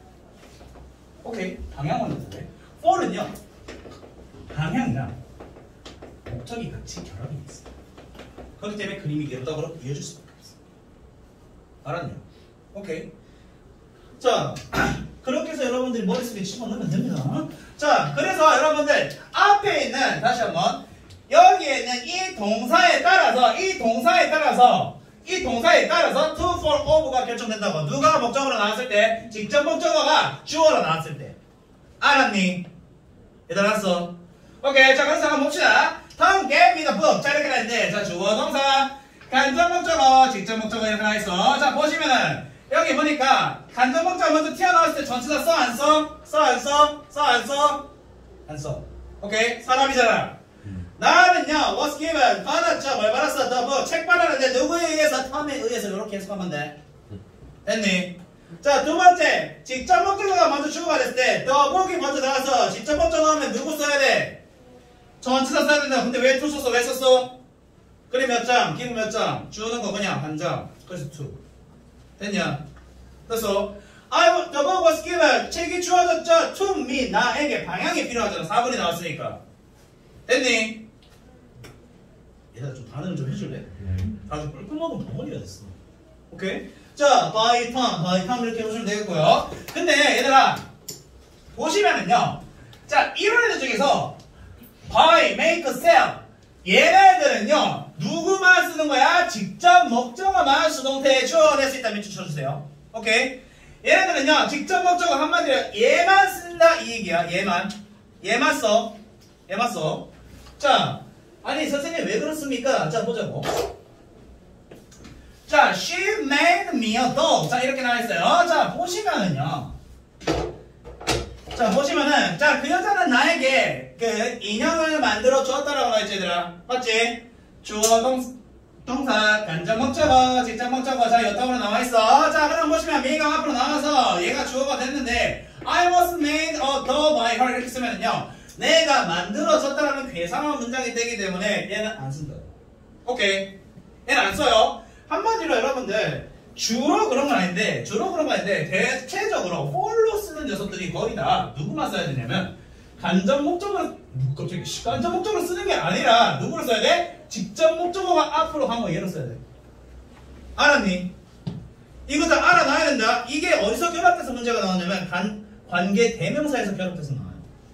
오케이 방향만 나타내. for는요 방향이랑 목적이 같이 결합이 있어요. 그렇기 때문에 그림이 이렇다고 이어질 수밖에 없어요. 알았냐? 오케이. 자, 그렇게 해서 여러분들이 머릿속에 집어넣으면 됩니다. 자, 그래서 여러분들 앞에 있는 다시 한번 여기에 있는 이 동사에 따라서 이 동사에 따라서 이 동사에 따라서 to, for, of가 결정된다고. 누가 목적어로 나왔을 때, 직접 목적어가 주어로 나왔을 때. 알았니? 얘들 알았어? 오케이. 자, 그래서 한번 봅시다. 다음 게임이다 book. 자 이렇게 나있는데 자 주어 동사 간접 목적어 직접 목적어 이렇게 나있어. 자 보시면은 여기 보니까 간접 목적어 먼저 튀어나왔을 때 전치사 써 안 써? 써 안 써? 써 안 써? 안 써. 오케이 사람이잖아. 나는요 was given 받았죠. 뭘 받았어? the book 책 받았는데 누구에 의해서? 텀에 의해서 이렇게 해석하면 돼. 됐니? 자 두 번째 직접 목적어가 먼저 주어가 됐을 때 the book이 먼저 나와서 직접 목적어 하면 누구 써야 돼? 전치사 써야 된다. 근데 왜 to 썼어? 왜 썼어? 그래 몇 장? 기분 몇 장? 주는 거 그냥 한 장. 그래서 to. 됐냐? 그래서 I the book was given. 책이 주어졌죠? to me. 나에게 방향이 필요하잖아. 사 번이 나왔으니까. 됐니? 얘들아 좀 단어를 좀 해줄래? 네. 아주 뿔뿔먹은 덩어리가 됐어. 오케이? 자, by time, by time 이렇게 보시면 되겠고요. 근데 얘들아 보시면은요. 자, 이런 애들 중에서 buy, make, sell 얘네들은요 누구만 쓰는 거야? 직접 목적어만 수동태에 주어낼 수 있다면 쳐주세요. 오케이? 얘네들은요 직접 목적어 한마디로 얘만 쓴다 이 얘기야. 얘만 얘만 써 얘만 써. 자 아니 선생님 왜 그렇습니까? 자 보자고. 자 she made me a doll. 자 이렇게 나와있어요. 자 보시면은요 자 보시면은 자 그 여자는 나에게 그 인형을 만들어 주었다라고 나있지 얘들아. 맞지? 주어 동, 동사 간접 목적어 직접 목적어 자 여따구로 나와있어. 자 그럼 보시면 메이가 앞으로 나와서 얘가 주어가 됐는데 I was made a doll by her 이렇게 쓰면은요 내가 만들어졌다라는 괴상한 문장이 되기 때문에 얘는 안 쓴다. 오케이 얘는 안 써요. 한마디로 여러분들 주로 그런 건 아닌데 주로 그런 건 아닌데 대체적으로 for로 쓰는 녀석들이 거의 다 누구만 써야 되냐면 간접 목적어로 갑자기 간접 목적어로 쓰는 게 아니라 누구를 써야 돼? 직접 목적어가 앞으로 간 거 얘로 써야 돼. 알았니? 이거 다 알아놔야 된다. 이게 어디서 결합돼서 문제가 나오냐면 관, 관계 대명사에서 결합돼서 나와요.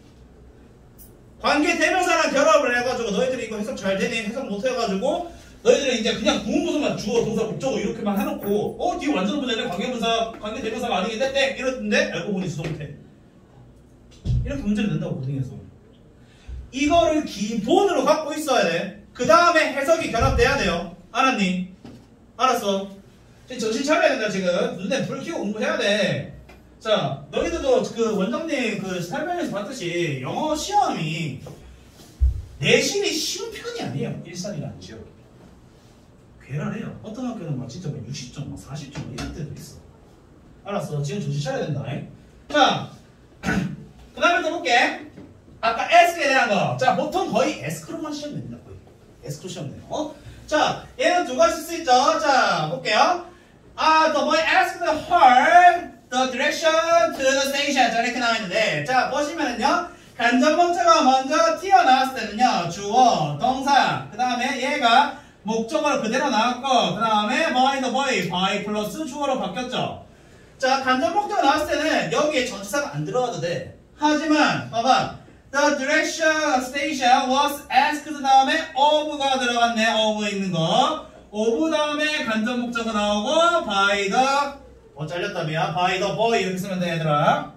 관계 대명사랑 결합을 해가지고 너희들이 이거 해석 잘 되니 해석 못 해가지고 너희들은 이제 그냥 구문부사만 주어, 동사, 목적어 이렇게만 해놓고 어? 뒤에 완전 문제네 관계분사, 관계대명사가 아니겠네? 땡! 이랬는데 알고 보니 수동태 이렇게 문제를 낸다고 고등에서 이거를 기본으로 갖고 있어야 돼. 그 다음에 해석이 결합돼야 돼요. 알았니? 알았어. 지금 정신 차려야 된다 지금. 눈에 불 켜고 공부해야 돼. 자, 너희들도 그 원장님 그 설명에서 봤듯이 영어 시험이 내신이 쉬운 편이 아니에요. 일산이라는 지역이. 괴랄해요. 어떤 학교는 막 진짜 막 육십 점, 막 사십 점 이럴 때도 있어. 알았어. 지금 정신 차려야 된다. 자, 그 다음에 또 볼게. 아까 에스크에 대한 거. 자, 보통 거의 에스크로만 시험 냅니다. 거의. 에스크로 시험 내요. 어? 자, 얘는 두 가지 쓸 수 있죠. 자, 볼게요. 아, the boy asked her the direction to the station. 자, 이렇게 나와 있는데. 자, 보시면은요. 간접 목적어가 먼저 튀어나왔을 때는요. 주어, 동사. 그 다음에 얘가 목적어로 그대로 나왔고. 그 다음에 by the boy, by 플러스 주어로 바뀌었죠. 자, 간접 목적어 나왔을 때는 여기에 전치사가 안 들어가도 돼. 하지만, 봐봐. The direction station was asked 다음에 of가 들어갔네. of 있는 거. of 다음에 간접 목적어 나오고 by the 어 잘렸다며. by the boy 이렇게 쓰면 돼 얘들아.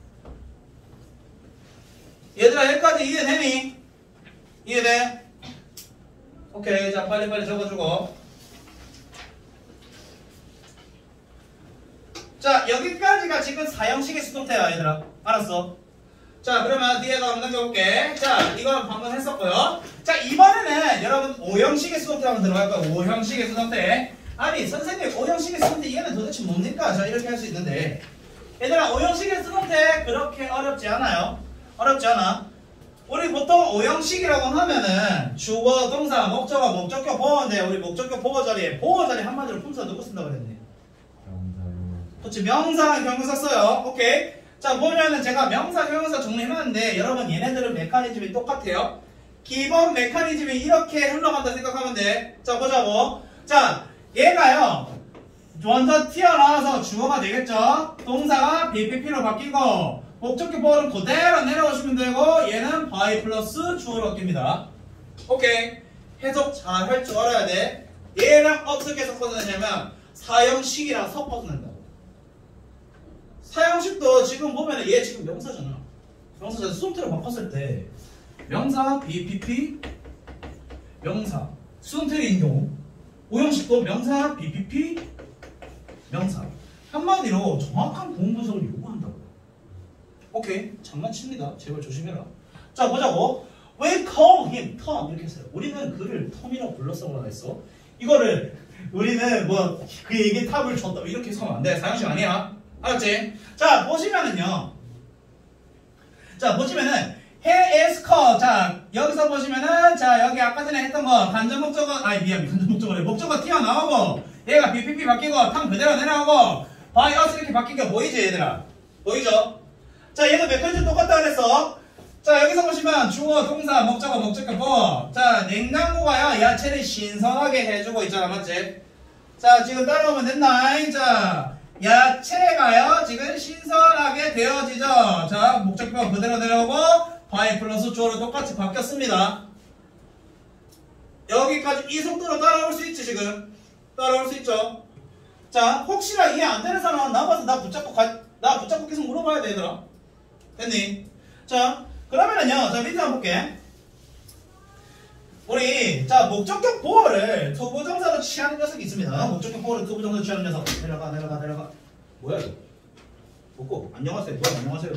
얘들아 여기까지 이해되니? 이해돼? 오케이. 자 빨리빨리 적어주고. 자 여기까지가 지금 사형식의 수동태야 얘들아. 알았어? 자 그러면 뒤에가 한번 넘겨볼게. 자 이거는 방금 했었고요. 자 이번에는 여러분 오형식의 수동태 한번 들어갈 거예요. 오형식의 수동태. 아니 선생님 오형식의 수동태 이거는 도대체 뭡니까? 자 이렇게 할 수 있는데 얘들아 오형식의 수동태 그렇게 어렵지 않아요. 어렵지 않아. 우리 보통 오형식이라고 하면은 주어, 동사, 목적어, 목적격, 보어인데 우리 목적격, 보어 자리에 보어 자리 한마디로 품사 누구 쓴다고 그랬니? 그렇지 명사, 경사 써요. 오케이. 자 보면은 제가 명사, 형용사 정리해놨는데 여러분 얘네들은 메커니즘이 똑같아요. 기본 메커니즘이 이렇게 흘러간다 생각하면 돼. 자 보자고. 자 얘가요 먼저 튀어나와서 주어가 되겠죠. 동사가 비피피로 바뀌고 목적격 보어는 그대로 내려오시면 되고 얘는 by 플러스 주어로 바뀝니다. 오케이. 해석 잘 할 줄 알아야 돼. 얘랑 어떻게 섞어서 내냐면 사형식이랑 섞어서 낸다고. 사형식도 지금 보면 얘 지금 명사잖아. 명사잖아. 수동태로 바꿨을 때 명사 비피피 명사 수동태인 경우 오형식도 명사 비피피 명사 한마디로 정확한 구문 분석을 요구한다고. 오케이. 장난칩니다. 제발 조심해라. 자 보자고. We call him Tom 이렇게 했어요. 우리는 그를 톰이라고 불렀어라고 했어. 이거를 우리는 뭐 그에게 탑을 줬다 이렇게 해서 안 돼. 사형식 아니야. 알았지? 자 보시면은요. 자 보시면은 he is called. 자 여기서 보시면은 자 여기 아까 전에 했던 거 간접 목적어 아니 미안 간접 목적어래. 목적어 튀어나오고 얘가 비피피 바뀌고 탕 그대로 내려오고 by us 이렇게 바뀐 게 보이지 얘들아? 보이죠? 자 얘도 메커니즘 똑같다 그랬어. 자 여기서 보시면 주어, 동사, 목적어, 목적격, 보어. 자 냉장고가요 야채를 신선하게 해주고 있잖아. 맞지? 자 지금 따라오면 됐나? 자 야채가요 지금 신선하게 되어지죠. 자 목적격 그대로 내려오고 by 플러스 주어로 똑같이 바뀌었습니다. 여기까지 이 속도로 따라올 수 있지. 지금 따라올 수 있죠. 자 혹시나 이해 안 되는 사람은 나와서 나 붙잡고 가, 나 붙잡고 계속 물어봐야 돼 얘들아. 됐니? 자 그러면은요 자 밑에 한번 볼게. 우리 자 목적격 보어를 투부정사로 취하는 녀석이 있습니다. 목적격 보어를 투부정사로 취하는 녀석. 내려가 내려가 내려가. 뭐야 이거? 먹고 안녕하세요. 뭐야 안녕하세요.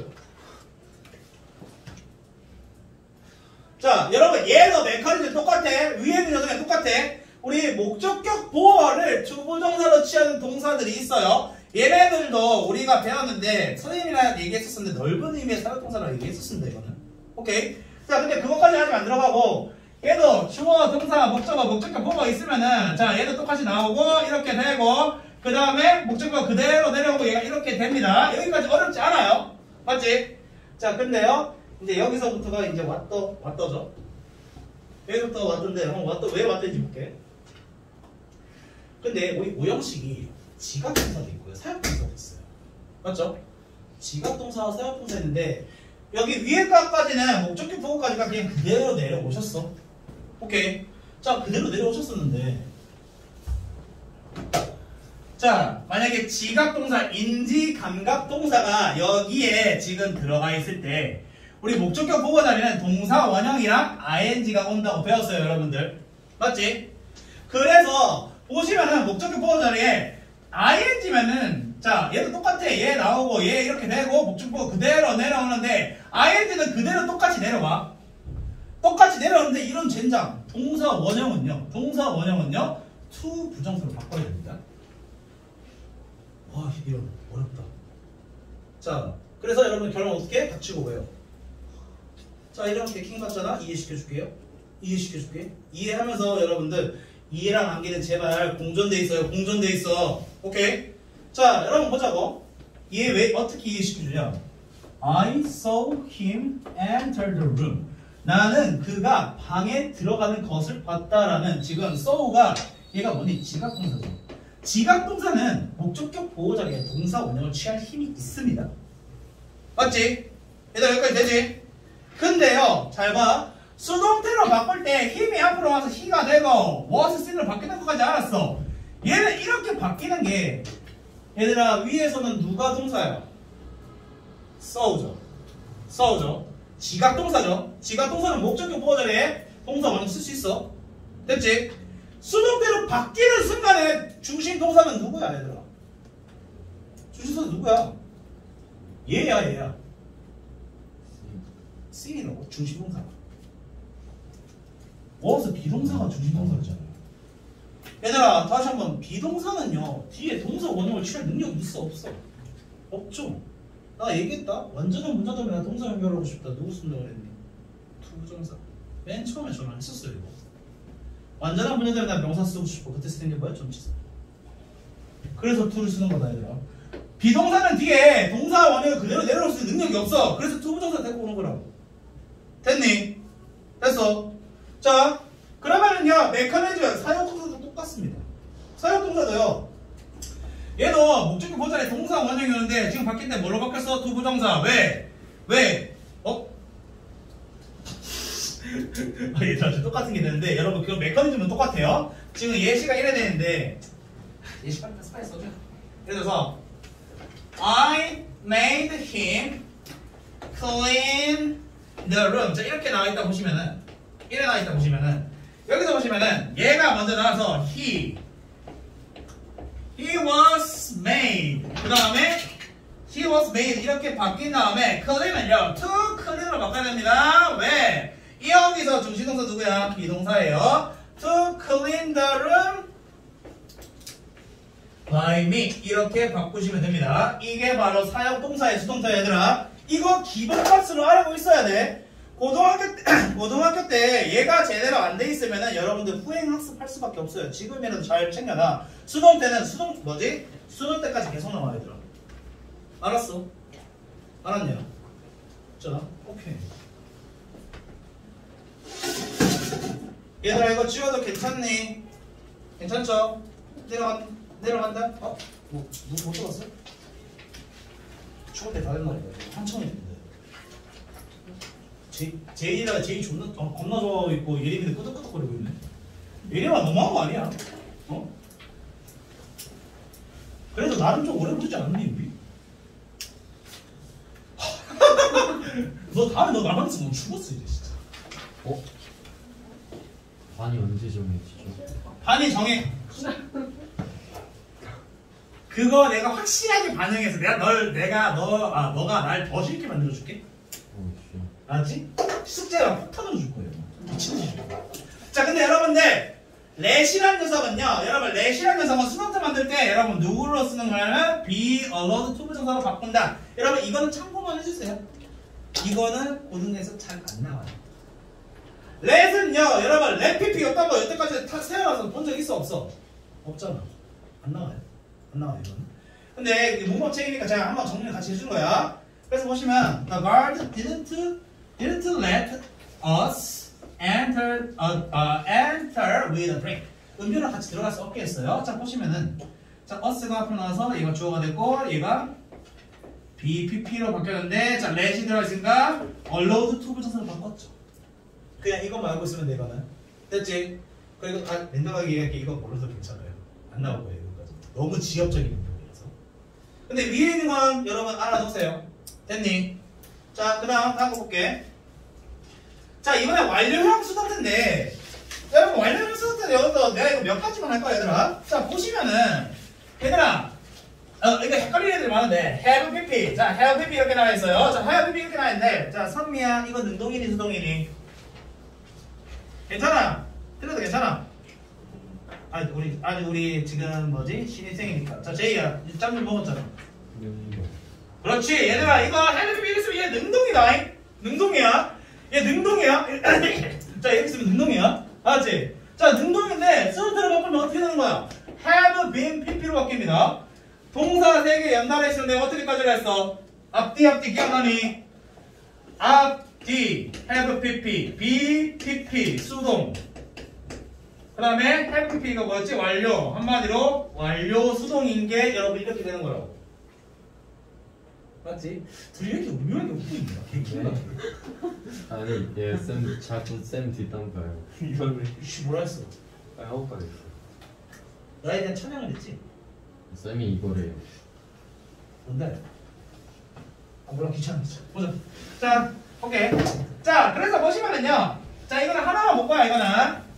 자 여러분 얘도 메커니즘 똑같아. 위에 있는 녀석이 똑같아. 우리 목적격 보어를 투부정사로 취하는 동사들이 있어요. 얘네들도 우리가 배웠는데 선생님이랑 얘기했었는데 넓은 의미의 사역동사라고 얘기했었습니다. 이거는 오케이. 자 근데 그것까지 아직 안 들어가고 얘도 주어, 동사, 목적어, 목적격 보어가 있으면은 자 얘도 똑같이 나오고 이렇게 되고 그 다음에 목적어 그대로 내려오고 얘가 이렇게 됩니다. 여기까지 어렵지 않아요. 맞지? 자 근데요 이제 여기서부터가 이제 왓더 왓더죠. 여기서부터 왓더인데 한번 왓더 왜 왓더인지 볼게. 근데 우리 오형식이 지각동사도 있고요. 사역동사도 있어요. 맞죠? 지각동사와 사역동사 있는데 여기 위에 까지는 목적격 보어까지가 그냥 그대로 내려오셨어. 오케이. 자 그대로 내려오셨었는데 자 만약에 지각동사, 인지, 감각동사가 여기에 지금 들어가 있을 때 우리 목적격 보어 자리는 동사 원형이랑 아이엔지가 온다고 배웠어요. 여러분들 맞지? 그래서 보시면은 목적격 보어 자리에 아이엔지면은 자 얘도 똑같아. 얘 나오고 얘 이렇게 되고 목적보 그대로 내려오는데 아이엔지는 그대로 똑같이 내려와. 똑같이 내려오는데 이런 젠장 동사 원형은요. 동사 원형은요. to 부정사로 바꿔야 됩니다. 와 이런 어렵다. 자 그래서 여러분 결론 어떻게? 닥치고 왜요? 자 이렇게 킹 받잖아. 이해시켜줄게요. 이해시켜줄게. 이해하면서 여러분들 이해랑 암기는 제발 공존돼 있어요. 공존돼 있어. 오케이. 자 여러분 보자고. 얘 왜 어떻게 이해시켜주냐? I saw him enter the room. 나는 그가 방에 들어가는 것을 봤다라는 지금 saw가 얘가 뭐니? 지각동사죠. 지각동사는 목적격 보호자리에 동사 원형을 취할 힘이 있습니다. 맞지? 얘들아 여기까지 되지? 근데요 잘 봐. 수동태로 바꿀 때 힘이 앞으로 와서 he가 되고 was sin으로 바뀌는 것까지 알았어. 얘는 이렇게 바뀌는 게 얘들아 위에서는 누가 동사야? saw죠. saw죠. 지각동사죠. 지각동사는 목적격 보호자리에 동사 원형 쓸 수 있어. 됐지? 수동태로 바뀌는 순간에 중심 동사는 누구야 얘들아? 중심 동사 누구야? 얘야 얘야. C라고 중심 동사. 뭐서 비동사가 중심 동사잖아요. 얘들아 다시 한번 비동사는요 뒤에 동사 원형을 취할 능력이 있어 없어? 없죠. 나 얘기했다. 완전한 문자되면 나 동사 연결하고 싶다. 누구 쓴다고 그랬니? 투부정사. 맨 처음에 전화 했었어요 이거. 완전한 문자되면 나 명사 쓰고 싶어. 그때 쓰는 게 뭐야? 전치사. 그래서 투를 쓰는 거다 얘들아. 비동사는 뒤에 동사 원형을 그대로 내려올 수 있는 능력이 없어. 그래서 투부정사 데리고 오는 거라고. 됐니? 됐어. 자 그러면은요 메커니즘 사용동사도 똑같습니다. 사용동사도요 얘도 목적격 보호자리에 동사 원형이었는데 지금 바뀐 때 뭘로 바뀌었어? 투부정사. 왜? 왜? 어? 아, 얘들아 똑같은 게 되는데 여러분 그 메커니즘은 똑같아요. 지금 예시가 이래 되는데 예시가 스파이스 써줘. 예를 들어서 I made him clean the room. 자 이렇게 나와있다 보시면은 이래 나와있다 보시면은 여기서 보시면은 얘가 먼저 나와서 he he was made 그 다음에 he was made 이렇게 바뀐 다음에 clean은요 to clean으로 바꿔야 됩니다. 왜? 이 여기서 중시동사 누구야? 비동사예요. to clean the room by me 이렇게 바꾸시면 됩니다. 이게 바로 사역동사의 수동태 얘들아. 이거 기본값으로 알고 있어야 돼. 고등학교 때, 고등학교 때 얘가 제대로 안 돼 있으면은 여러분들 후행 학습할 수밖에 없어요. 지금이라도 잘 챙겨놔. 수능 때는 수능 뭐지? 수능 때까지 계속 나와 얘들아. 알았어? 알았냐? 자, 오케이. 얘들아 이거 지워도 괜찮니? 괜찮죠? 내려간 내려간다? 어? 뭐 누구 못 들었어? 추울 때 다 됐나 보다. 한청이 됐는데. 제이가 제이 존나 어, 겁나 좋아하고 있고 예림이도 끄덕끄덕거리고 있네. 예림아 너무한 거 아니야? 어? 그래도 나름 좀 오래 붙지 않니 우리? 너 다음에 너 나만 있으면 죽었어 이제 진짜. 어? 반이 언제 정해지죠? 반이 정해. 그거 내가 확실하게 반영해서 내가 널 내가 너 아 너가 날 더 쉽게 만들어줄게. 알았지? 숙제가 폭탄으로 줄 거예요. 미친 듯이 줄 거예요. 자, 근데 여러분들 let이라는 녀석은요. 여러분 let이라는 녀석은 수동태 만들 때 여러분 누구로 쓰는 거냐면 be allowed to 부정사로 바꾼다. 여러분 이거는 참고만 해주세요. 이거는 고등에서 잘 안 나와요. let은요. 여러분 let pp 어떤 거 여태까지 다 세워놔서 본 적 있어 없어? 없잖아. 안 나와요. 안 나와요 이거는. 근데 문법책이니까 제가 한번 정리를 같이 해준 거야. 그래서 보시면 the guard didn't didn't let us enter uh, uh, enter with a drink. 음료랑 같이 들어갈 수 없게 했어요. 자 보시면은 자 us가 앞으로 나와서 얘가 주어가 됐고 얘가 비피피로 바뀌었는데 자 let이 들어있으니까 allowed to 부정사로 바꿨죠. 그냥 이것만 알고 있으면 돼 이거는. 됐지? 그리고 아, 랜덤하게 얘기할게. 이거 몰라서 괜찮아요. 안 나올 거예요 이거까지. 너무 지엽적인 능력이라서. 근데 위에 있는 건 여러분 알아두세요. 됐니? 자, 그 다음 다음 거 볼게. 자, 이번에 완료형 수동태인데 여러분 완료형 수동태 여기서 내가 이거 몇 가지만 할 거야 얘들아. 자, 보시면은 얘들아, 어, 이거 헷갈리는 애들이 많은데 have pp. 자, have pp 이렇게 나와 있어요. 자, have pp 이렇게 나와 있는데, 자, 선미야, 이거 능동이니 수동이니? 괜찮아. 틀려도 괜찮아. 아니, 우리 아직 우리 지금 뭐지 신입생이니까. 자, 제이야, 짬좀 먹었잖아. 그렇지. 얘들아, 이거 have pp 있으면 얘 능동이다. 잉? 능동이야. 얘 능동이야. 자, 이렇게 쓰면 능동이야. 알았지? 자, 능동인데 수동태로 바꾸면 어떻게 되는 거야? have been pp로 바뀝니다. 동사 세 개 연달아 있으면 내가 어떻게 가져갔어? 앞뒤 앞뒤 기억나니? 앞뒤 have pp, be pp 수동. 그 다음에 have pp가 뭐였지? 완료. 한마디로 완료 수동인 게 여러분 이렇게 되는 거라고. 맞지? 둘이 이렇게 운명하게 웃고 있냐? 아니 얘쌤 자꾸 쌤 뒷담 봐요. 이걸 씨 뭐라 했어? 아 하고 가겠어. 나에 대한 찬양을 했지? 쌤이 이거래요. 뭔데? 아 몰라 귀찮았어. 보자. 자, 오케이. 자, 그래서 보시면은요. 자, 이거는 하나만 못 봐요. 이거는.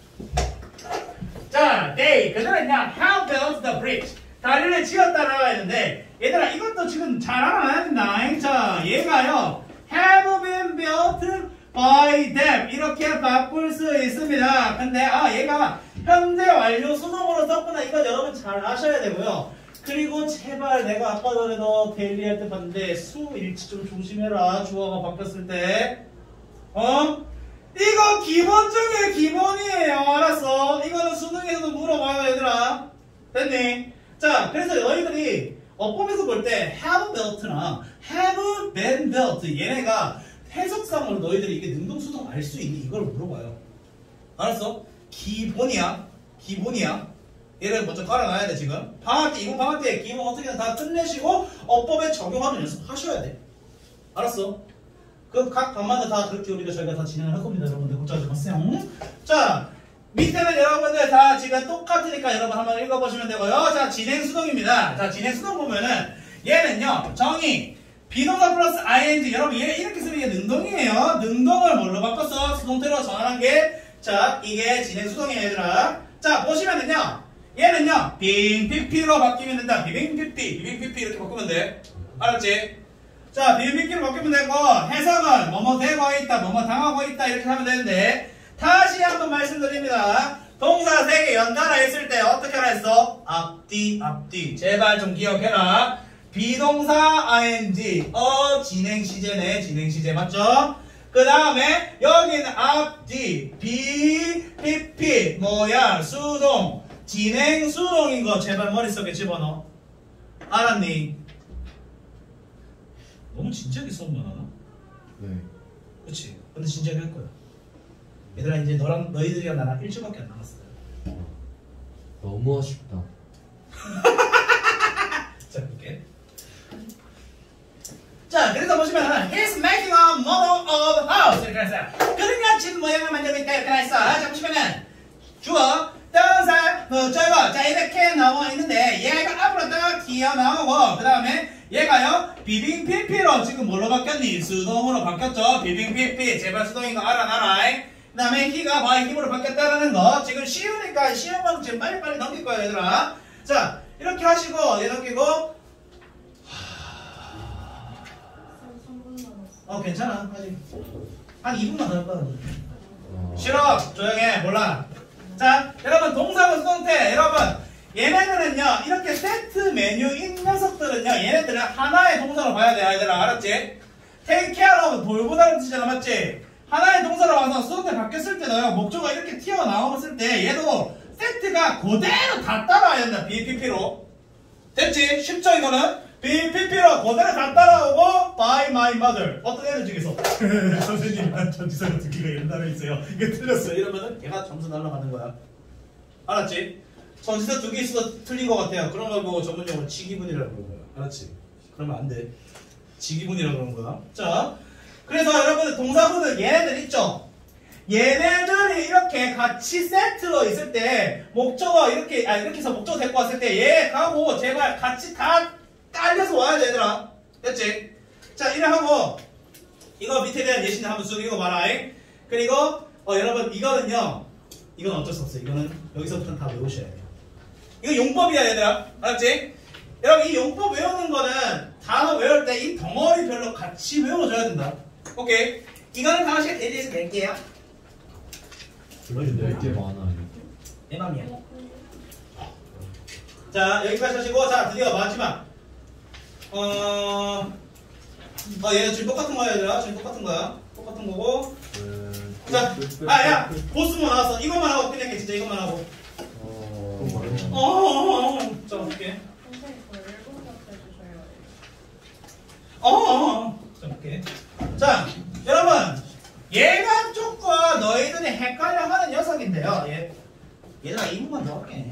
자, they 그들은요. How built the bridge? 다리를 지었다라고 했는데, 얘들아 이것도 지금 잘 알아야 된다. 자, 얘가요. Have been built by them 이렇게 바꿀 수 있습니다. 근데 아 얘가 현재 완료 수동으로 썼구나. 이건 여러분 잘 아셔야 되고요. 그리고 제발 내가 아까 전에도 데일리할 때 봤는데 수 일치 좀 조심해라. 주어가 바뀌었을 때. 어? 이거 기본 중에 기본이에요. 알았어? 이거는 수능에서도 물어봐요 얘들아. 됐니? 자, 그래서 너희들이 어법에서 볼 때 have built나 have been built 얘네가 해석상으로 너희들이 이게 능동수동 알 수 있니? 이걸 물어봐요. 알았어? 기본이야. 기본이야. 얘를 먼저 깔아놔야 돼 지금. 방학 때, 이번 방학 때 기본 어떻게든 다 끝내시고 어법에 적용하는 연습 하셔야 돼. 알았어? 그 각 반마다 다 그렇게 우리가 저희가 다 진행을 할 겁니다. 여러분들 걱정하지 마세요. 자, 밑에는 여러분들 다 지금 똑같으니까 여러분 한번 읽어보시면 되고요. 자, 진행수동입니다. 자, 진행수동 보면은 얘는요, 정의 비동사 플러스 ing. 여러분 얘 이렇게 쓰면 이게 능동이에요. 능동을 뭘로 바꿨어? 수동태로 전환한 게, 자, 이게 진행수동이에요 얘들아. 자, 보시면은요, 얘는요 빙 pp로 바뀌면 된다. 비빙 pp, 비빙 pp 이렇게 바꾸면 돼. 알았지? 자, 비빙 pp로 바뀌면 되고, 해석은 뭐뭐 되고 있다, 뭐뭐 당하고 있다 이렇게 하면 되는데, 다시 한번 말씀드립니다. 동사 세 개 연달아 있을 때 어떻게 하라 했어? 앞뒤 앞뒤. 제발 좀 기억해라. 비동사 ing 어 진행 시제네. 진행 시제 맞죠? 그 다음에 여기는 앞뒤 be pp 뭐야 수동 진행 수동인 거 제발 머릿속에 집어넣어. 알았니? 너무 진지하게 수업만 하나? 네. 그렇지. 근데 진지하게 할 거야. 얘들아 이제 너랑 너희들이랑 나랑 일주밖에 안 남았어요. 너무 아쉽다. 자 볼게. 자 그래서 보시면 He's making a model of house 이렇게 했어요. 그러니까 집 모양을 만들고 있다 이렇게 했어. 자 보시면은 주어 동사 목적어 자 이렇게 나와 있는데 얘가 앞으로 딱 튀어나오고 그 다음에 얘가요 비빙 pp로 지금 뭘로 바뀌었니? 수동으로 바뀌었죠. 비빙 pp 제발 수동인 거 알아놔라. 그 다음에 he가 by 힘으로 바뀌었다라는 거 지금 쉬우니까 쉬운 건 지금 빨리빨리 넘길 거예요 얘들아. 자 이렇게 하시고 얘 넘기고 어 괜찮아 아직 한 이 분만 더 할 거야. 싫어 조용해 몰라. 자 여러분 동사고 수동태 여러분 얘네들은요 이렇게 세트 메뉴인 녀석들은요 얘네들은 하나의 동사로 봐야 돼 얘들아. 알았지? take care of 돌보다는 뜻이잖아 맞지? 하나의 동사로 와서 수동태 바뀌었을 때도요 목조가 이렇게 튀어나왔을 때 얘도 세트가 그대로 다 따라와야 된다. 비피피로 됐지? 쉽죠 이거는? 비피피로 그대로 다 따라오고 by my mother 어떤 애들 중에서 선생님 난 전지사가 두 개가 연달아 있어요 이게 틀렸어요 이러면은 걔가 점수 날라가는 거야. 알았지? 전지사 두 개 있어도 틀린 것 같아요. 그런 걸 보고 전문용어로 지기분이라고 그러는 거야. 알았지? 그러면 안 돼. 지기분이라고 그러는 거야. 자 그래서 여러분들 동사구들 얘네들 있죠? 얘네들이 이렇게 같이 세트로 있을 때 목적어 이렇게 아 이렇게 해서 목적어 데리고 왔을 때 얘 가고 제발 같이 다 딸려서 와야 돼 얘들아. 됐지? 자 이래 하고 이거 밑에 대한 예시는 한번 쭉 읽어봐라. 그리고 어 여러분 이거는요 이건 어쩔 수 없어요. 이거는 여기서부터는 다 외우셔야 돼요. 이거 용법이야 얘들아. 알았지? 여러분 이 용법 외우는 거는 단어 외울 때 이 덩어리별로 같이 외워줘야 된다. 오케이. 이거는 다음 시간에 대리해서 낼게요. 낼게 많아. 내 맘이야. 자 여기까지 하시고 자 드디어 마지막. 어... 어 얘는 지금 똑같은 거야 얘들아. 지금 똑같은 거야. 똑같은 거고. 자, 아, 야, 보스모 나왔어. 이것만 하고 끝낼게, 진짜 이것만 하고. 어. 어, 어, 어. 자, 볼게. 선생님 저 일본어 해주셔요. 어, 어, 어. 자, 볼게. 자, 여러분. 얘가 조금 너희들이 헷갈려 하는 녀석인데요. 얘. 얘들아, 이 부분만 더 할게.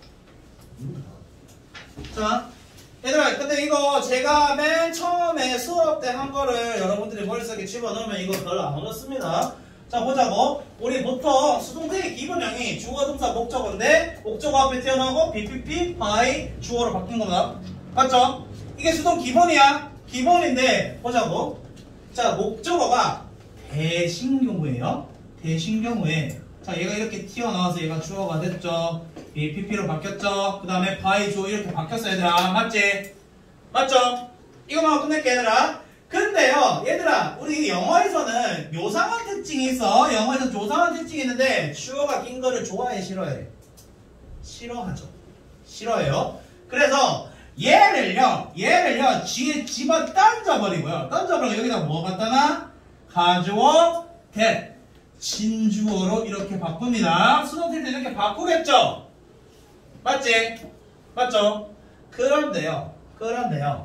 자, 얘들아, 근데 이거 제가 맨 처음에 수업 때 한 거를 여러분들이 머릿속에 집어넣으면 이거 별로 안 어렵습니다. 자 보자고. 우리 보통 수동태의 기본형이 주어 동사 목적어인데 목적어 앞에 태어나고 비피피 by 주어로 바뀐 거다. 맞죠? 이게 수동 기본이야. 기본인데 보자고. 자 목적어가 대신 경우예요. 대신 경우에 자 얘가 이렇게 튀어나와서 얘가 주어가 됐죠. 비피피로 바뀌었죠. 그 다음에 by 주어 이렇게 바뀌었어 얘들아. 맞지? 맞죠? 이거만 하고 끝낼게 얘들아. 근데요 얘들아 우리 영어에서는 요상한 특징이 있어. 영어에서는 조상한 특징이 있는데 주어가 낀 거를 좋아해 싫어해? 싫어하죠. 싫어해요. 그래서 얘를요 얘를요 뒤에 집어 던져버리고요. 던져버리고 여기다 뭐 갖다 놔? 가주어 that 진주어로 이렇게 바꿉니다. 수동태도 이렇게 바꾸겠죠? 맞지? 맞죠? 그런데요 그런데요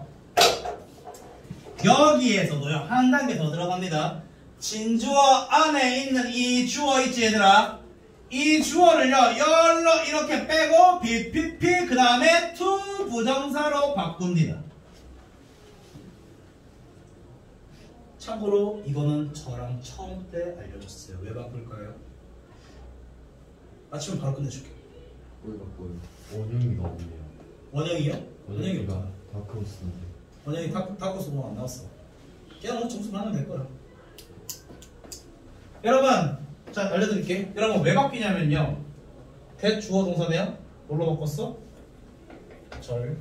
여기에서도요 한 단계 더 들어갑니다. 진주어 안에 있는 이 주어 있지 얘들아. 이 주어를요 열로 이렇게 빼고 비피피 그 다음에 to 부정사로 바꿉니다. 참고로 이거는 저랑 처음 때 알려줬어요. 왜 바꿀까요? 맞추면 바로 끝내줄게. 뭘 바꿔요? 원영이가 없네요. 원영이요? 원영이 원영이가 없다. 다크호스인데. 원영이 다- 다크호스 보면 안 나왔어. 그냥 뭐 점수 받으면 될 거야. 여러분, 자 알려드릴게. 여러분 왜 바뀌냐면요. 대 주어 동사네요. 뭘로 바꿨어? 절.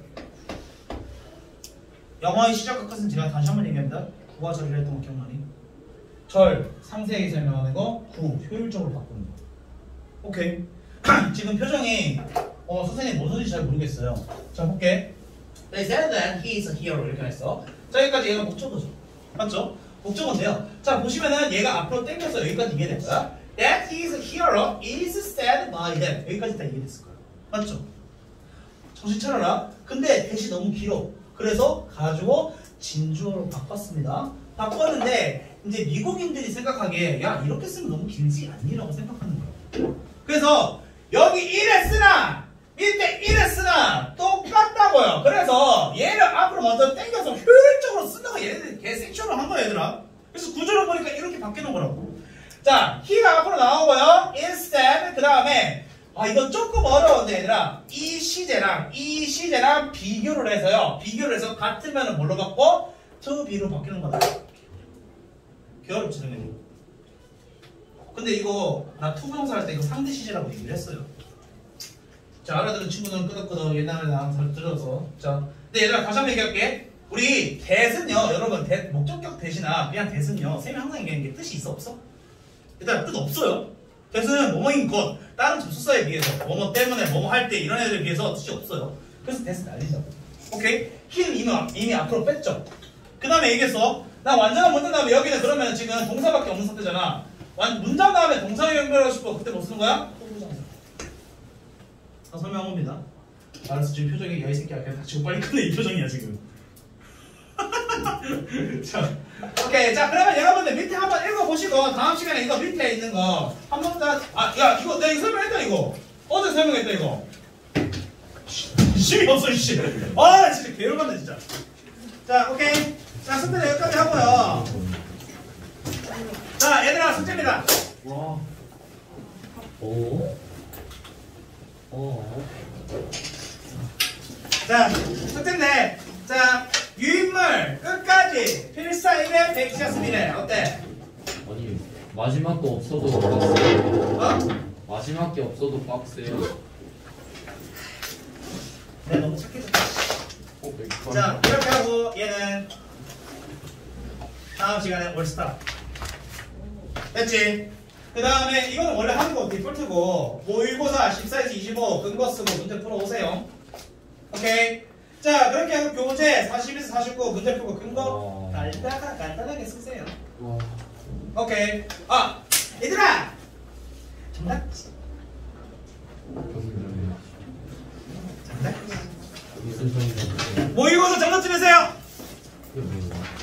영어의 시작과 끝은 제가 다시 한번 얘기합니다. 구와 절이라 했던 거 기억나니? 절, 상세하게 설명하는 거, 구, 효율적으로 바꾸는 거. 오케이. 지금 표정이 어 선생님 뭔 소리인지 잘 모르겠어요. 자 볼게. They said that he is a hero 이렇게 했어. 자 여기까지 얘가 목적어죠. 맞죠? 목적어인데요. 자 보시면은 얘가 앞으로 당겨서 여기까지 이해될 거야. That he is a hero is said by them. 여기까지 다 이해됐을 거야. 맞죠? 정신 차려라. 근데 대시 너무 길어. 그래서 가지고 진주어로 바꿨습니다. 바꿨는데 이제 미국인들이 생각하기에 야 이렇게 쓰면 너무 길지 않니라고 생각하는 거야. 그래서 여기 일에 쓰나 밑에 일에 쓰나 똑같다고요. 그래서 얘를 앞으로 먼저 당겨서 효율적으로 쓴다고 얘네들이 개 섹션을 한 거야 얘들아. 그래서 구조를 보니까 이렇게 바뀌는 거라고. 자, he가 앞으로 나오고요. instead 그 다음에 아 이건 조금 어려운데 얘들아 이 시제랑 이 시제랑 비교를 해서요. 비교를 해서 같으면 뭘로 바꿔? to be로 바뀌는 거다. 개어렵지 당연히. 근데 이거 나 투부정사 할 때 이거 상대 시제라고 얘기를 했어요. 자 알아들은 친구는 끄덕끄덕 옛날에 나한테 들어서. 자 근데 얘들아 다시 한번 얘기할게. 우리 대는요 여러분 대, 목적격 대시나 그냥 대는요 쌤이 항상 얘기하는 게 뜻이 있어 없어? 얘들아 뜻 없어요. 대는 뭐뭐인 것 다른 접속사에 비해서 뭐뭐 때문에 뭐뭐 할 때 이런 애들에 비해서 뜻이 없어요. 그래서 대는 날린다고. 오케이? 히는 이미, 이미 앞으로 뺐죠. 그 다음에 얘기했어. 나 완전한 문장 다음에 여기는 그러면 지금 동사밖에 없는 상태잖아. 완, 문장 다음에 동사에 연결하고 싶어. 그때 뭐 쓰는 거야? 호부정사. 다 설명합니다. 알았어. 지금 표정이 야 이 새끼야 그냥 지금 빨리 끝내 이 표정이야 지금. 자, 오케이. 자 그러면 여러분들 밑에 한번 읽어보시고 다음 시간에 이거 밑에 있는 거 한 번 더. 아, 야 이거 내가 이거 설명했다 이거. 어제 설명했다 이거. 힘이 없어 이씨. 아 진짜 개열받네 진짜. 자 오케이. 자 숙제는 여기까지 하고요. 자 얘들아 숙제입니다. 와. 오. 어. 자 숙제인데 자 유인물 끝까지 필사 일 회 백시아스 미래 어때? 아니 마지막 거 없어도 빡세요. 어? 마지막 게 없어도 빡세요. 내가 너무 착해졌다. 자 이렇게 하고 얘는 다음 시간에 올스타 됐지? 그 다음에 이거는 원래 하는 거 디폴트고 모의고사 십사에서 이십오 근거 쓰고 문제 풀어 오세요. 오케이. 자 그렇게 하고 교재 사십에서 사십구 문제 풀고 근거 간단하, 간단하게 쓰세요. 오케이. 아 얘들아 정답 정답 무슨 소리야? 모의고사 정답 좀 해주세요. 이게 뭐야?